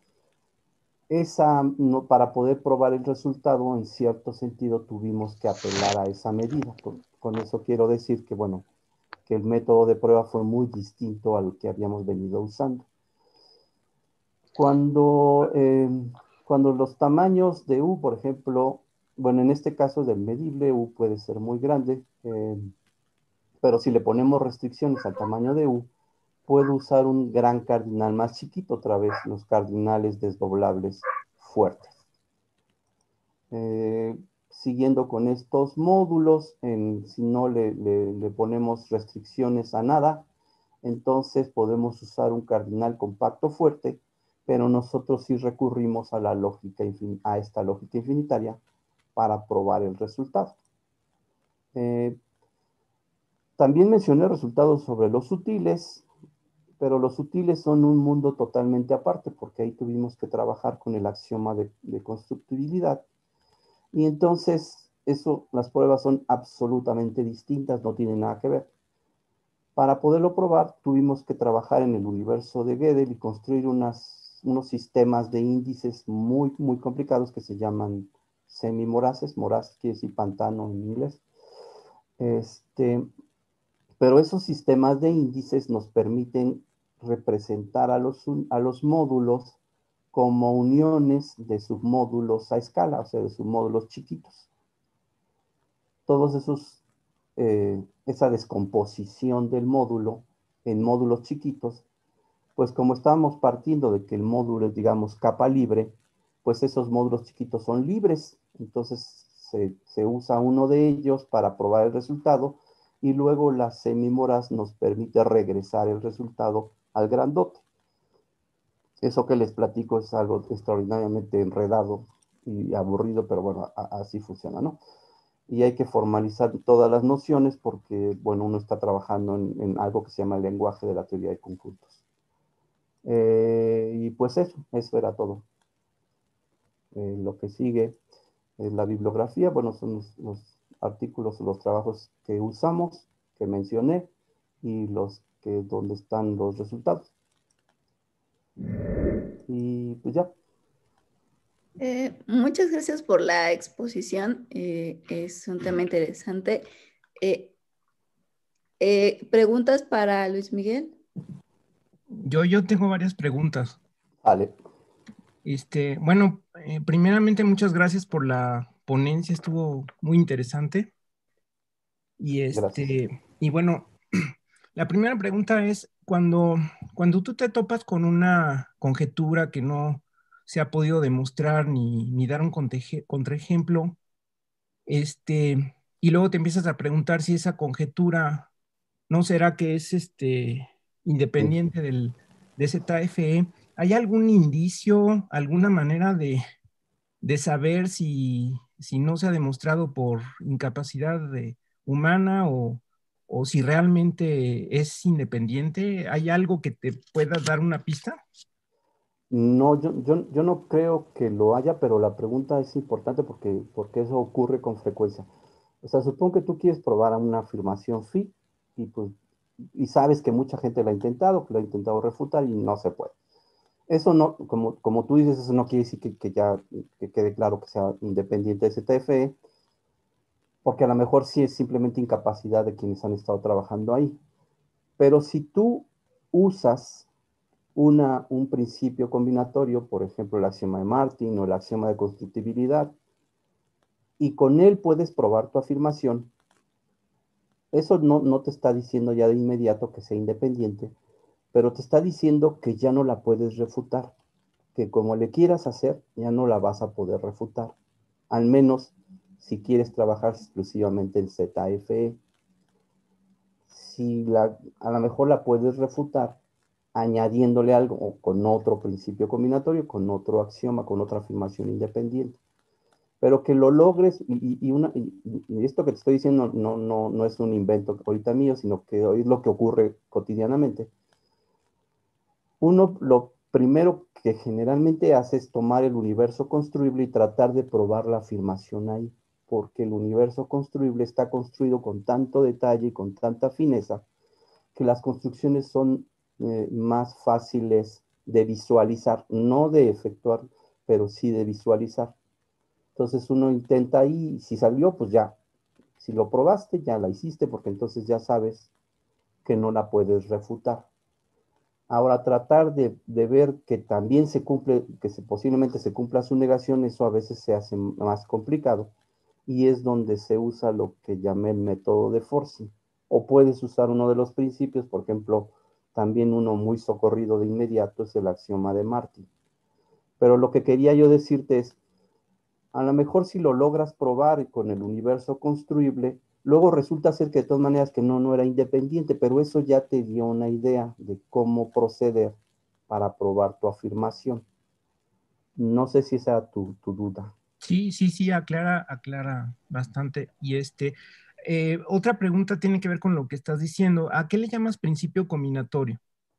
Esa, no, para poder probar el resultado, en cierto sentido tuvimos que apelar a esa medida. Con, con eso quiero decir que, bueno, que el método de prueba fue muy distinto al que habíamos venido usando. Cuando, eh, cuando los tamaños de U, por ejemplo, bueno, en este caso del medible, U puede ser muy grande, eh, pero si le ponemos restricciones al tamaño de U, puedo usar un gran cardinal más chiquito, otra vez los cardinales desdoblables fuertes. Eh, siguiendo con estos módulos, en, si no le, le, le ponemos restricciones a nada, entonces podemos usar un cardinal compacto fuerte, pero nosotros sí recurrimos a, la lógica, a esta lógica infinitaria para probar el resultado. Eh, también mencioné resultados sobre los sutiles, pero los sutiles son un mundo totalmente aparte, porque ahí tuvimos que trabajar con el axioma de, de constructibilidad. Y entonces, eso, las pruebas son absolutamente distintas, no tienen nada que ver. Para poderlo probar, tuvimos que trabajar en el universo de Gödel y construir unas, unos sistemas de índices muy, muy complicados que se llaman semimoraces. Moraz quiere decir pantano en inglés. Este, pero esos sistemas de índices nos permiten representar a los, a los módulos como uniones de submódulos a escala, o sea, de submódulos chiquitos. Todos esos, eh, esa descomposición del módulo en módulos chiquitos, pues como estamos partiendo de que el módulo es, digamos, capa libre, pues esos módulos chiquitos son libres, entonces se, se usa uno de ellos para probar el resultado y luego las semimoras nos permite regresar el resultado al grandote. Eso que les platico es algo extraordinariamente enredado y aburrido, pero bueno, a, así funciona, ¿no? Y hay que formalizar todas las nociones porque, bueno, uno está trabajando en, en algo que se llama el lenguaje de la teoría de conjuntos. Eh, y pues eso, eso era todo. Eh, lo que sigue es la bibliografía, bueno, son los, los artículos, los trabajos que usamos, que mencioné, y los que, donde están los resultados. Y pues ya. Eh, muchas gracias por la exposición. Eh, es un tema interesante. Eh, eh, ¿Preguntas para Luis Miguel? Yo, yo tengo varias preguntas. Vale. Este, bueno, eh, primeramente muchas gracias por la ponencia, estuvo muy interesante. Y Gracias. este, y bueno, la primera pregunta es, cuando, cuando tú te topas con una conjetura que no se ha podido demostrar ni, ni dar un conteje- contraejemplo, este, y luego te empiezas a preguntar si esa conjetura no será que es este, Sí. independiente del, de Z F E, ¿hay algún indicio, alguna manera de, de saber si, si no se ha demostrado por incapacidad de, humana o, o si realmente es independiente? ¿Hay algo que te pueda dar una pista? No, yo, yo, yo no creo que lo haya, pero la pregunta es importante porque, porque eso ocurre con frecuencia. O sea, supongo que tú quieres probar una afirmación phi y, pues, y sabes que mucha gente la ha intentado, que la ha intentado refutar y no se puede. Eso no, como, como tú dices, eso no quiere decir que, que ya que quede claro que sea independiente de Z F E, porque a lo mejor sí es simplemente incapacidad de quienes han estado trabajando ahí. Pero si tú usas una, un principio combinatorio, por ejemplo, el axioma de Martin o el axioma de constructibilidad, y con él puedes probar tu afirmación, eso no, no te está diciendo ya de inmediato que sea independiente, pero te está diciendo que ya no la puedes refutar, que como le quieras hacer, ya no la vas a poder refutar, al menos si quieres trabajar exclusivamente en Z F E. Si la, a lo mejor la puedes refutar añadiéndole algo o con otro principio combinatorio, con otro axioma, con otra afirmación independiente. Pero que lo logres, y, y, una, y, y esto que te estoy diciendo no, no, no es un invento ahorita mío, sino que es lo que ocurre cotidianamente. Uno, lo primero que generalmente hace es tomar el universo construible y tratar de probar la afirmación ahí, porque el universo construible está construido con tanto detalle y con tanta fineza que las construcciones son eh, más fáciles de visualizar, no de efectuar, pero sí de visualizar. Entonces uno intenta ahí, y si salió, pues ya. Si lo probaste, ya la hiciste, porque entonces ya sabes que no la puedes refutar. Ahora, tratar de, de ver que también se cumple, que se, posiblemente se cumpla su negación, eso a veces se hace más complicado y es donde se usa lo que llamé el método de forcing. O puedes usar uno de los principios, por ejemplo, también uno muy socorrido de inmediato es el axioma de Martin. Pero lo que quería yo decirte es, a lo mejor si lo logras probar con el universo construible, luego resulta ser que de todas maneras que no, no era independiente, pero eso ya te dio una idea de cómo proceder para probar tu afirmación. No sé si esa es tu, tu duda. Sí, sí, sí, aclara, aclara bastante. Y este, eh, otra pregunta tiene que ver con lo que estás diciendo. ¿A qué le llamas principio combinatorio?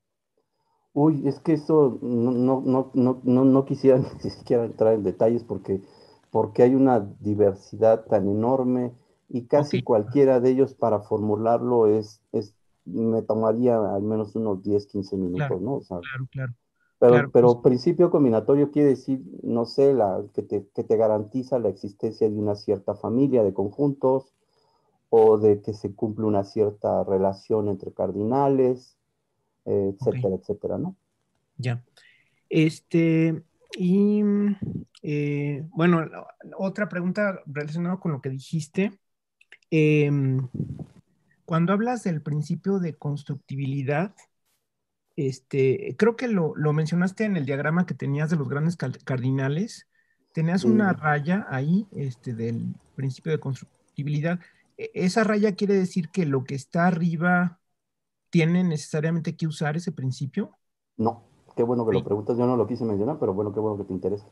Uy, es que eso no, no, no, no, no, no quisiera ni siquiera entrar en detalles porque, porque hay una diversidad tan enorme y Ok, casi cualquiera de ellos para formularlo es, es, me tomaría al menos unos diez quince claro, minutos, ¿no? O sea, claro, claro, pero, claro. Pues, pero principio combinatorio quiere decir, no sé, la, que te, que te garantiza la existencia de una cierta familia de conjuntos o de que se cumple una cierta relación entre cardinales, eh, ok, etcétera, etcétera, ¿no? ya. Este, y mm, eh, bueno, la- otra pregunta relacionada con lo que dijiste. em, Cuando hablas del principio de constructibilidad, este, creo que lo, lo mencionaste en el diagrama que tenías de los grandes cal- cardinales. Tenías una Sí, raya ahí, este, del principio de constructibilidad. E- Esa raya quiere decir que lo que está arriba tiene necesariamente que usar ese principio. no, qué bueno que lo Sí. preguntas, yo no lo quise mencionar, pero bueno, qué bueno que te interesa.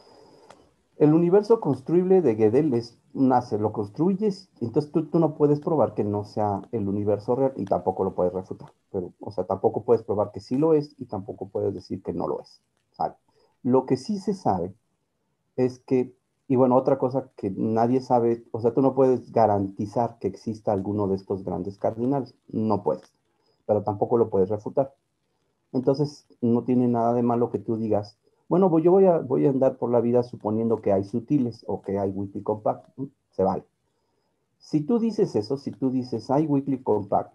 El universo construible de Gödel es, nace, lo construyes, entonces tú, tú no puedes probar que no sea el universo real y tampoco lo puedes refutar, pero, o sea, tampoco puedes probar que sí lo es y tampoco puedes decir que no lo es, ¿sale? Lo que sí se sabe es que, y bueno, otra cosa que nadie sabe, o sea, tú no puedes garantizar que exista alguno de estos grandes cardinales, no puedes, pero tampoco lo puedes refutar. Entonces, no tiene nada de malo que tú digas, bueno, pues yo voy a, voy a andar por la vida suponiendo que hay sutiles o que hay weekly compact, ¿no? Se vale. Si tú dices eso, si tú dices hay weekly compact,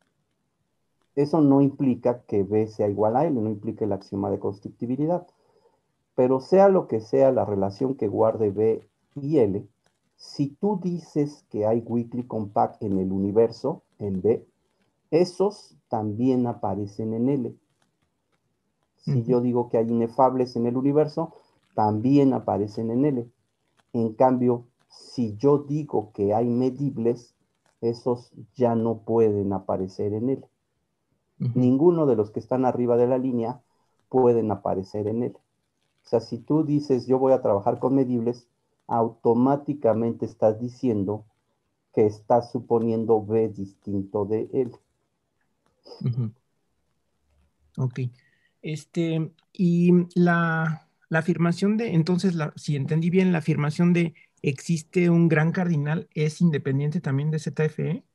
eso no implica que B sea igual a L, no implica el axioma de constructibilidad. Pero sea lo que sea la relación que guarde B y L, si tú dices que hay weekly compact en el universo, en B, esos también aparecen en L. Si Ujú, yo digo que hay inefables en el universo, también aparecen en L. En cambio, si yo digo que hay medibles, esos ya no pueden aparecer en L. ujú. Ninguno de los que están arriba de la línea pueden aparecer en L. O sea, si tú dices yo voy a trabajar con medibles, automáticamente estás diciendo que estás suponiendo B distinto de L. Ujú. Ok. Este, y la, la afirmación de, entonces, la, si entendí bien, la afirmación de existe un gran cardinal es independiente también de Z F E.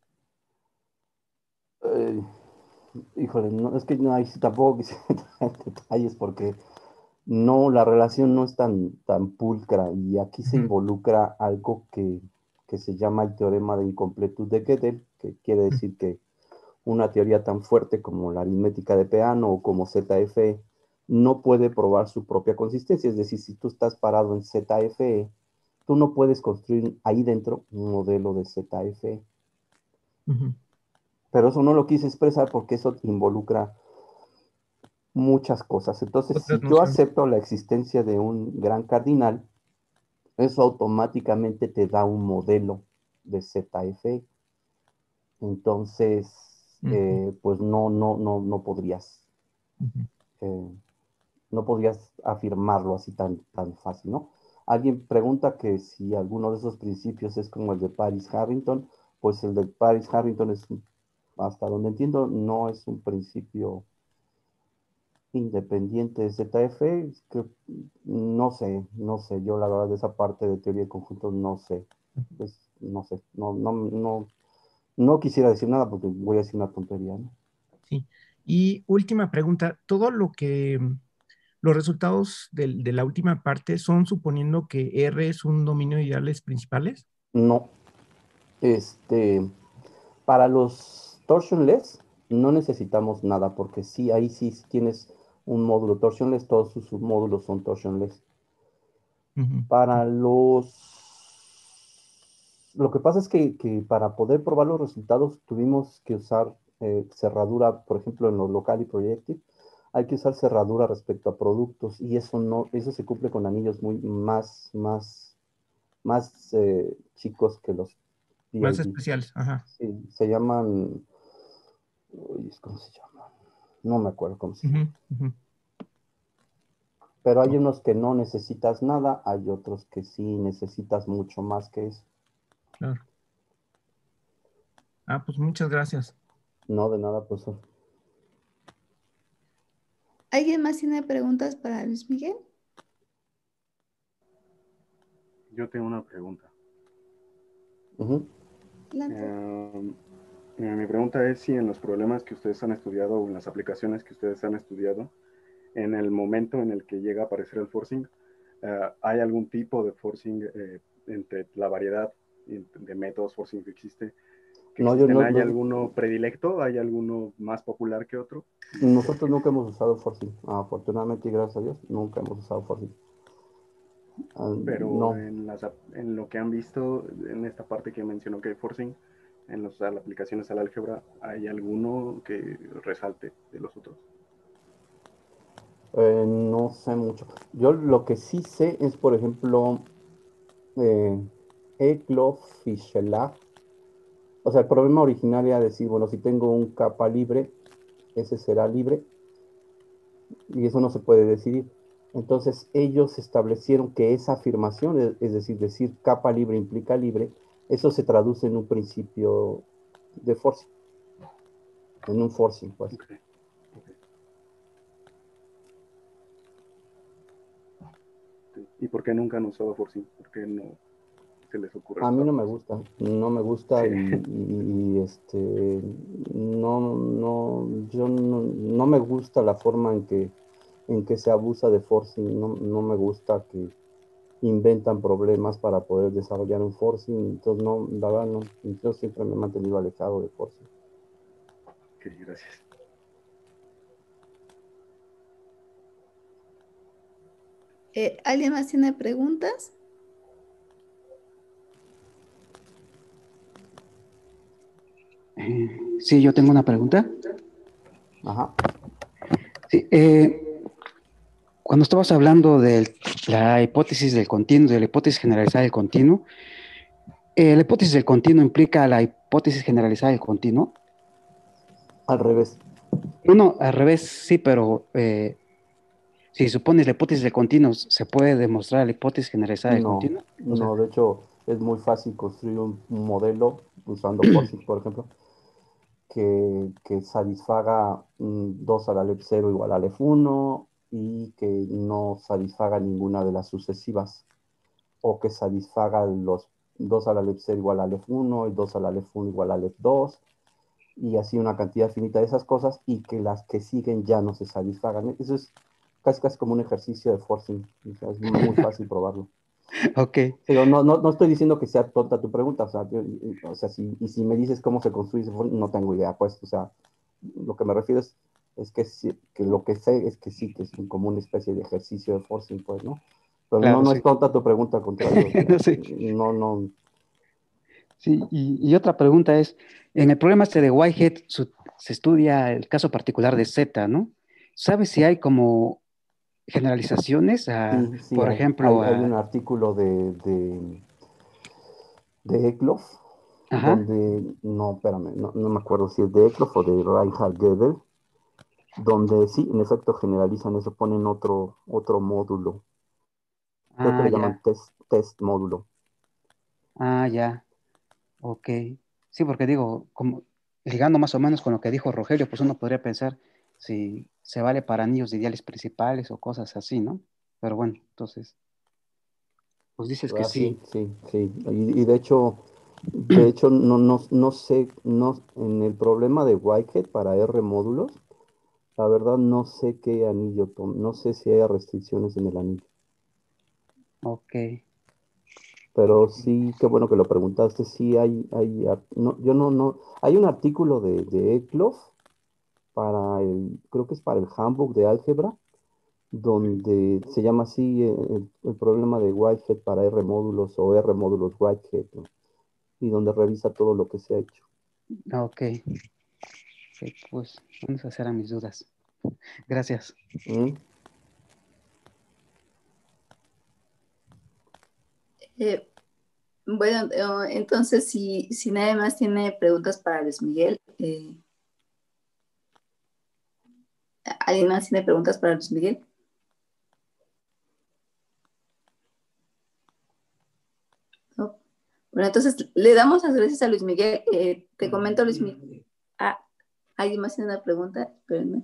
Eh, híjole, no, es que no, ahí sí tampoco quisiera entrar en detalles porque no, la relación no es tan, tan pulcra y aquí se Ujú, involucra algo que, que se llama el teorema de incompletud de Gödel, que quiere ujú, decir que una teoría tan fuerte como la aritmética de Peano o como Z F E no puede probar su propia consistencia. Es decir, si tú estás parado en Z F E, tú no puedes construir ahí dentro un modelo de Z F E. ujú. Pero eso no lo quise expresar porque eso involucra muchas cosas. Entonces, Otras si yo nociones. acepto la existencia de un gran cardinal, eso automáticamente te da un modelo de Z F E. Entonces, Ujú, eh, pues no, no, no, no podrías ujú. eh, no podrías afirmarlo así tan, tan fácil, ¿no? Alguien pregunta que si alguno de esos principios es como el de Paris-Harrington, pues el de Paris-Harrington es, hasta donde entiendo, no es un principio independiente de Z F, que no sé, no sé, yo la verdad de esa parte de teoría de conjuntos no sé, pues no sé, no, no, no, no quisiera decir nada porque voy a decir una tontería, ¿no? Sí. Y última pregunta, todo lo que los resultados del- de la última parte son suponiendo que R es un dominio de ideales principales. No, este, para los torsionless, no necesitamos nada, porque sí, ahí sí tienes un módulo torsionless, todos sus submódulos son torsionless. Ujú. Para los... Lo que pasa es que, que para poder probar los resultados tuvimos que usar eh, cerradura, por ejemplo, en los local y projective, hay que usar cerradura respecto a productos y eso no, eso se cumple con anillos muy más, más, más eh, chicos que los Más P I D. especiales, ajá. Sí, se llaman, uy, ¿cómo se llaman? No me acuerdo cómo se Ujú, llaman. ujú. Pero hay Oh, unos que no necesitas nada, hay otros que sí necesitas mucho más que eso. claro. Ah, pues muchas gracias. No, de nada, pues. ¿Alguien más tiene preguntas para Luis Miguel? Yo tengo una pregunta. Uh-huh. Adelante. Eh, mi pregunta es si en los problemas que ustedes han estudiado o en las aplicaciones que ustedes han estudiado, en el momento en el que llega a aparecer el forcing, uh, ¿hay algún tipo de forcing eh, entre la variedad de métodos forcing que existe? Que No, yo existen? no, ¿Hay no, alguno predilecto? ¿Hay alguno más popular que otro? nosotros nunca hemos usado forcing. Afortunadamente y gracias a Dios, nunca hemos usado forcing. Uh, Pero no, en, las, en lo que han visto, en esta parte que mencionó que hay forcing, en las aplicaciones al álgebra, ¿hay alguno que resalte de los otros? eh, no sé mucho. Yo lo que sí sé es, por ejemplo, eh, Eklof y Shelah. O sea, el problema original era decir, bueno, si tengo un capa libre, ese será libre, y eso no se puede decidir. Entonces ellos establecieron que esa afirmación, es, es decir, decir capa libre implica libre, eso se traduce en un principio de forcing, en un forcing, pues. Okay. Okay. ¿Y por qué nunca han usado forcing? ¿Por qué no se les ocurre A mí no me usarlos? gusta, no me gusta Sí. y, y- y, este, no, no, yo no, no me gusta la forma en que, en que se abusa de forcing, no, no me gusta que inventan problemas para poder desarrollar un forcing, entonces no, la verdad no, yo siempre me he mantenido alejado de forcing. Ok, gracias. Eh, ¿alguien más tiene preguntas? Eh, sí, yo tengo una pregunta. Ajá. Sí, eh, cuando estabas hablando de la hipótesis del continuo, de la hipótesis generalizada del continuo, eh, ¿la hipótesis del continuo implica la hipótesis generalizada del continuo? Al revés. No, no, al revés, sí, pero eh, si supones la hipótesis del continuo, ¿se puede demostrar la hipótesis generalizada del No, continuo? O sea, no, de hecho es muy fácil construir un, un modelo usando forcing, por ejemplo, que, que satisfaga mm, dos a la lef cero igual a lef uno y que no satisfaga ninguna de las sucesivas, o que satisfaga los dos a la lef cero igual a lef uno y dos a la lef uno igual a lef dos y así una cantidad finita de esas cosas y que las que siguen ya no se satisfagan. Eso es casi casi como un ejercicio de forcing, o sea, es muy fácil probarlo. ok, Pero no, no, no estoy diciendo que sea tonta tu pregunta, o sea, yo- o sea si, y si me dices cómo se construye ese forcing, no tengo idea, pues, o sea, lo que me refiero es, es que, sí, que lo que sé es que sí, que es un- como una especie de ejercicio de forcing, pues, ¿no? Pero no, claro, no sí. es tonta tu pregunta, al contrario, o sea, Sí, no, no, sí, y, y otra pregunta es, en el problema este de Whitehead su- se estudia el caso particular de Z, ¿no? ¿Sabes si hay como generalizaciones a, sí, sí por hay, hay, ejemplo, hay un a, artículo de, de, de Eckloff, ajá, donde, no, espérame, no, no me acuerdo si es de Eckloff o de Reinhard Gödel, donde sí, en efecto generalizan eso, ponen otro, otro módulo, creo que ah, le llaman ya, test, test módulo. ah, ya, ok. Sí, porque digo, como ligando más o menos con lo que dijo Rogelio, pues uno podría pensar si se vale para anillos de ideales principales o cosas así, ¿no? Pero bueno, entonces, pues dices que Ah, sí, sí. sí, sí. Y, y de hecho, de hecho, no, no, no sé, no, en el problema de Whitehead para R módulos, la verdad no sé qué anillo, tom- no sé si hay restricciones en el anillo. Ok, Pero ok. sí, qué bueno que lo preguntaste. Sí, hay, hay, ar- no, yo no, no, hay un artículo de, de Eckloff para el, creo que es para el Handbook de álgebra, donde se llama así eh, el, el problema de Whitehead para R módulos o R módulos Whitehead, ¿no? Y donde revisa todo lo que se ha hecho. Ah, ok. Ok, pues vamos a hacer a mis dudas. Gracias. ¿Mm? Eh, bueno, eh, entonces si, si nadie más tiene preguntas para Luis Miguel, eh, ¿alguien más tiene preguntas para Luis Miguel? ¿No? Bueno, entonces le damos las gracias a Luis Miguel. Eh, te comento, Luis Miguel. Ah, ¿alguien más tiene una pregunta? Espérenme.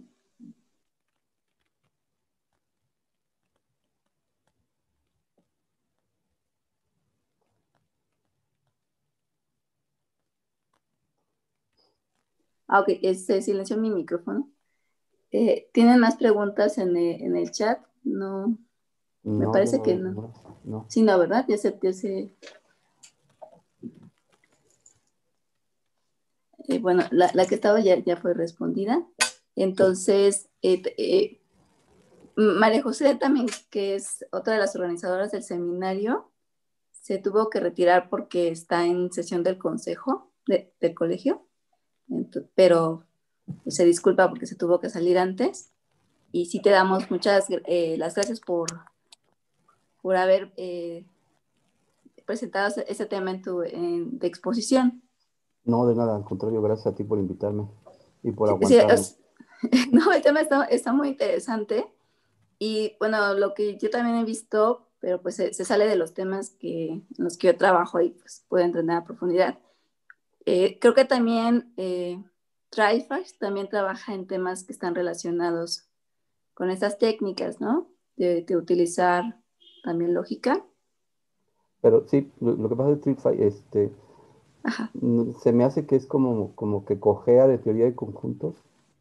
Ah, ok, se silenció mi micrófono. Eh, ¿Tienen más preguntas en el, en el chat? No, me No, yo parece no que veo, no. no, no. Sí, no, ¿verdad? Ya sé, ya sé. Eh, bueno, la, la que estaba ya, ya fue respondida. Entonces, eh, eh, María José también, que es otra de las organizadoras del seminario, se tuvo que retirar porque está en sesión del consejo de, del colegio, Entonces, pero pues, se disculpa porque se tuvo que salir antes. Y sí te damos muchas eh, las gracias por, por haber eh, presentado ese tema en tu en, de exposición. No, de nada, al contrario, gracias a ti por invitarme y por Sí, sí, aguantarme. es, no, el tema está, está muy interesante. Y bueno, lo que yo también he visto, pero pues se, se sale de los temas que, en los que yo trabajo y pues puedo entender a profundidad. Eh, creo que también eh, TriFax también trabaja en temas que están relacionados con estas técnicas, ¿no? De, de utilizar también lógica. Pero sí, lo, lo que pasa es que Street Fighter, este, Ajá. mm, se me hace que es como, como que cojea de teoría de conjuntos,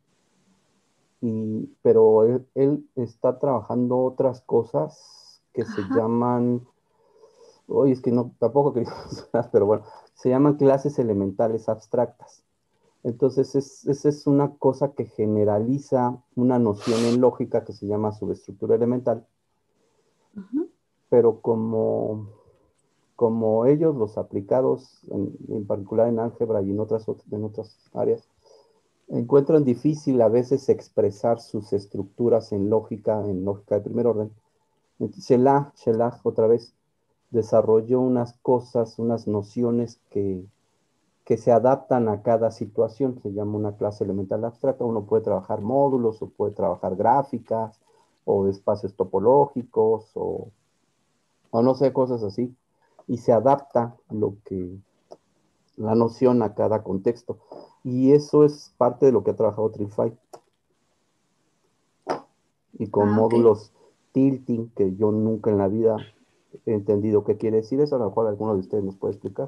y, pero él, él está trabajando otras cosas que se Ajá. llaman, oye, es que no, tampoco quería mencionar, pero bueno, se llaman clases elementales abstractas. Entonces, es, esa es una cosa que generaliza una noción en lógica que se llama subestructura elemental, Uh-huh. pero como, como ellos, los aplicados, en, en particular en álgebra y en otras, en otras áreas, encuentran difícil a veces expresar sus estructuras en lógica, en lógica de primer orden. Shelah, Shelah otra vez desarrolló unas cosas, unas nociones que, que se adaptan a cada situación. Se llama una clase elemental abstracta. Uno puede trabajar módulos o puede trabajar gráficas o espacios topológicos o, o no sé, cosas así. Y se adapta lo que, la noción a cada contexto. Y eso es parte de lo que ha trabajado Trify. Y con Ah, ok. módulos tilting, que yo nunca en la vida he entendido qué quiere decir eso, a lo mejor alguno de ustedes nos puede explicar.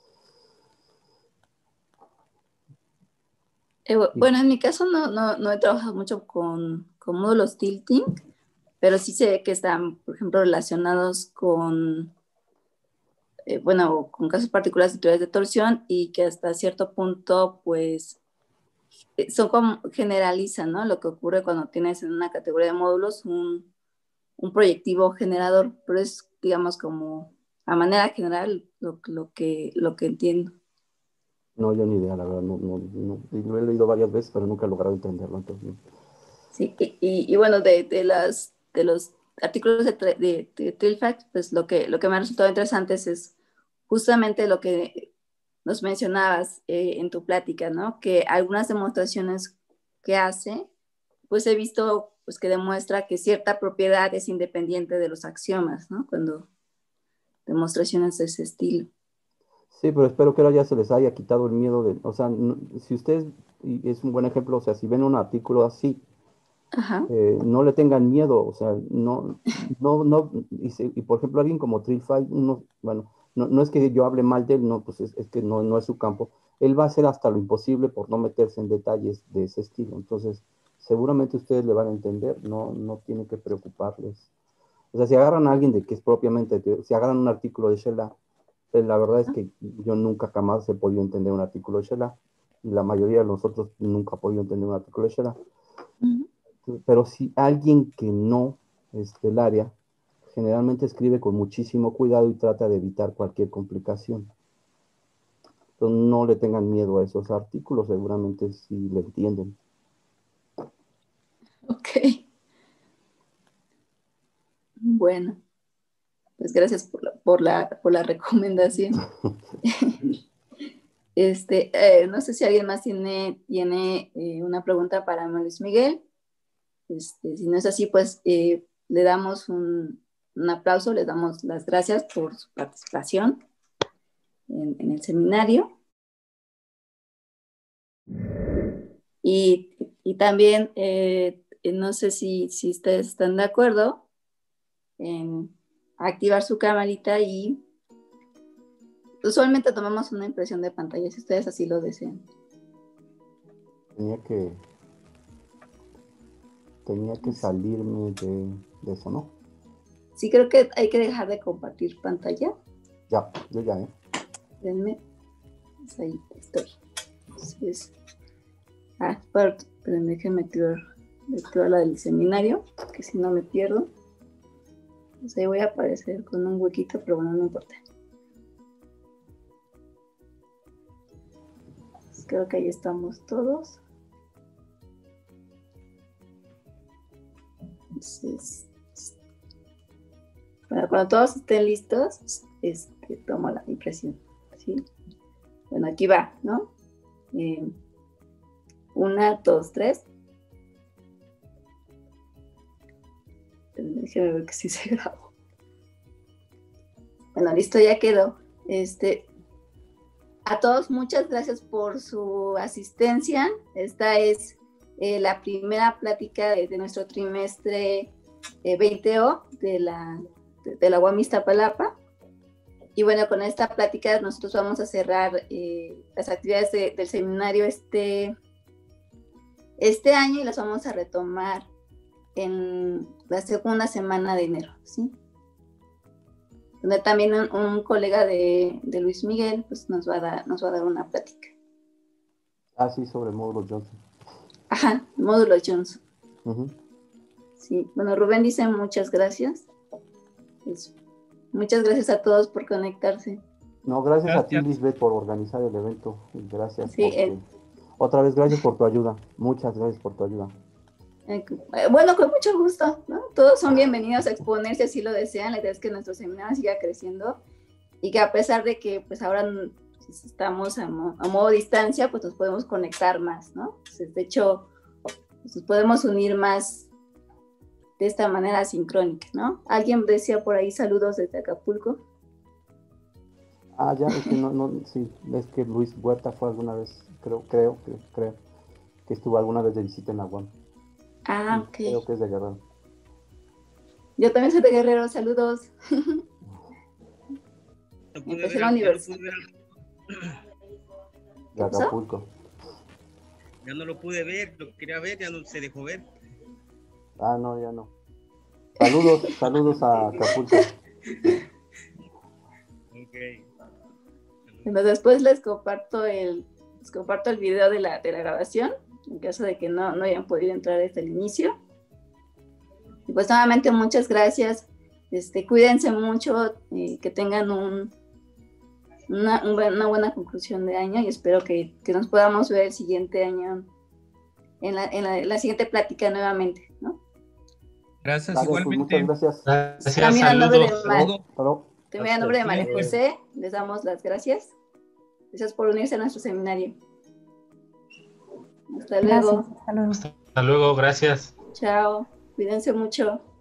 Eh, Y, bueno, en mi caso no, no, no he trabajado mucho con, con módulos tilting, pero sí sé que están, por ejemplo, relacionados con, eh, bueno, con casos particulares de teorías de torsión y que hasta cierto punto, pues, eh, son como, generalizan, ¿no? Lo que ocurre cuando tienes en una categoría de módulos un, un proyectivo generador, pero es, digamos, como a manera general lo, lo, que, lo que entiendo. no, yo ni idea, la verdad, no, no, no, y lo he leído varias veces, pero nunca he logrado entenderlo. Entonces, no. Sí, y, y, y bueno, de, de, las, de los artículos de, de, de Trilfax, pues lo que, lo que me ha resultado interesante es justamente lo que nos mencionabas eh, en tu plática, ¿no? Que algunas demostraciones que hace, pues he visto pues, que demuestra que cierta propiedad es independiente de los axiomas, ¿no? Cuando demostraciones de ese estilo. Sí, pero espero que ahora ya se les haya quitado el miedo de, o sea, no, si ustedes, y es un buen ejemplo, o sea, si ven un artículo así, Ajá. eh, no le tengan miedo, o sea, no, no, no, y, se- y por ejemplo alguien como Trilfy, uno, bueno, no, no es que yo hable mal de él, no, pues es, es que no, no es su campo, él va a hacer hasta lo imposible por no meterse en detalles de ese estilo, entonces seguramente ustedes le van a entender, no, no tiene que preocuparles. O sea, si agarran a alguien de que es propiamente, si agarran un artículo de Shelah, eh, la verdad es que yo nunca jamás he podido entender un artículo de Shelah, la mayoría de nosotros nunca ha podido entender un artículo de Shera. Uh-huh. Pero si alguien que no es del área, generalmente escribe con muchísimo cuidado y trata de evitar cualquier complicación. Entonces, no le tengan miedo a esos artículos, seguramente sí le entienden. Ok. Bueno, pues gracias por la, por la, por la recomendación. este, eh, no sé si alguien más tiene, tiene eh, una pregunta para Luis Miguel. Este, si no es así, pues eh, le damos un, un aplauso, le damos las gracias por su participación en, en el seminario. Y, y también, eh, no sé si, si ustedes están de acuerdo en activar su camarita y usualmente tomamos una impresión de pantalla, si ustedes así lo desean. Tenía que, tenía que salirme de, de eso, ¿no? Sí, creo que hay que dejar de compartir pantalla. Ya, yo ya, ¿eh? Denme. Pues ahí estoy. Entonces, ah, pero, pero déjenme activar, activar la del seminario, que si no me pierdo. Pues ahí voy a aparecer con un huequito, pero bueno, no importa. Pues creo que ahí estamos todos. Entonces, bueno, cuando todos estén listos, este, tomo la impresión, ¿sí? Bueno, aquí va, ¿no? Eh, una, dos, tres. Déjame ver que sí se grabó. Bueno, listo, ya quedó. Este, a todos, muchas gracias por su asistencia. Esta es eh, la primera plática de, de nuestro trimestre eh, veinte O de la, de, de la U A M Iztapalapa. Y bueno, con esta plática nosotros vamos a cerrar eh, las actividades de, del seminario este, este año y las vamos a retomar en la segunda semana de enero, ¿sí? Donde también un, un colega de, de Luis Miguel pues nos va a dar, nos va a dar una plática. Ah, sí, sobre el módulo Johnson. Ajá, módulo Johnson. Uh-huh. Sí, bueno, Rubén dice muchas gracias. Pues, muchas gracias a todos por conectarse. No, gracias, gracias a ti, Lisbeth, por organizar el evento. Gracias. Sí, porque... eh... Otra vez, gracias por tu ayuda. Muchas gracias por tu ayuda. Bueno, con mucho gusto, ¿no? Todos son bienvenidos a exponerse si así lo desean. La idea es que nuestro seminario siga creciendo y que a pesar de que pues ahora pues, estamos a, mo a modo distancia, pues nos podemos conectar más, ¿no? Entonces, de hecho, pues, nos podemos unir más de esta manera sincrónica, ¿no? Alguien decía por ahí saludos desde Acapulco. Ah, ya, es que no, no, sí, es que Luis Huerta fue alguna vez, creo, creo, creo, creo, que estuvo alguna vez de visita en la U A M. Ah, ok. Creo que es de Guerrero. Yo también soy de Guerrero, saludos. No Empecé la universidad. De Acapulco. Ya no lo pude ver, lo quería ver, ya no se dejó ver. Ah, no, ya no. Saludos, saludos a Acapulco. Okay. Bueno, después les comparto el, les comparto el video de la, de la grabación, en caso de que no, no hayan podido entrar desde el inicio. Y pues nuevamente muchas gracias. Este, cuídense mucho, y que tengan un, una, una buena conclusión de año y espero que, que nos podamos ver el siguiente año en la, en la, en la siguiente plática nuevamente, ¿no? Gracias, Vale, igualmente. Pues muchas gracias. Gracias, También a nombre de, Saludos. También a nombre de María José, les damos las gracias. Gracias por unirse a nuestro seminario. Hasta luego. Gracias, hasta luego. Hasta luego, gracias. Chao, cuídense mucho.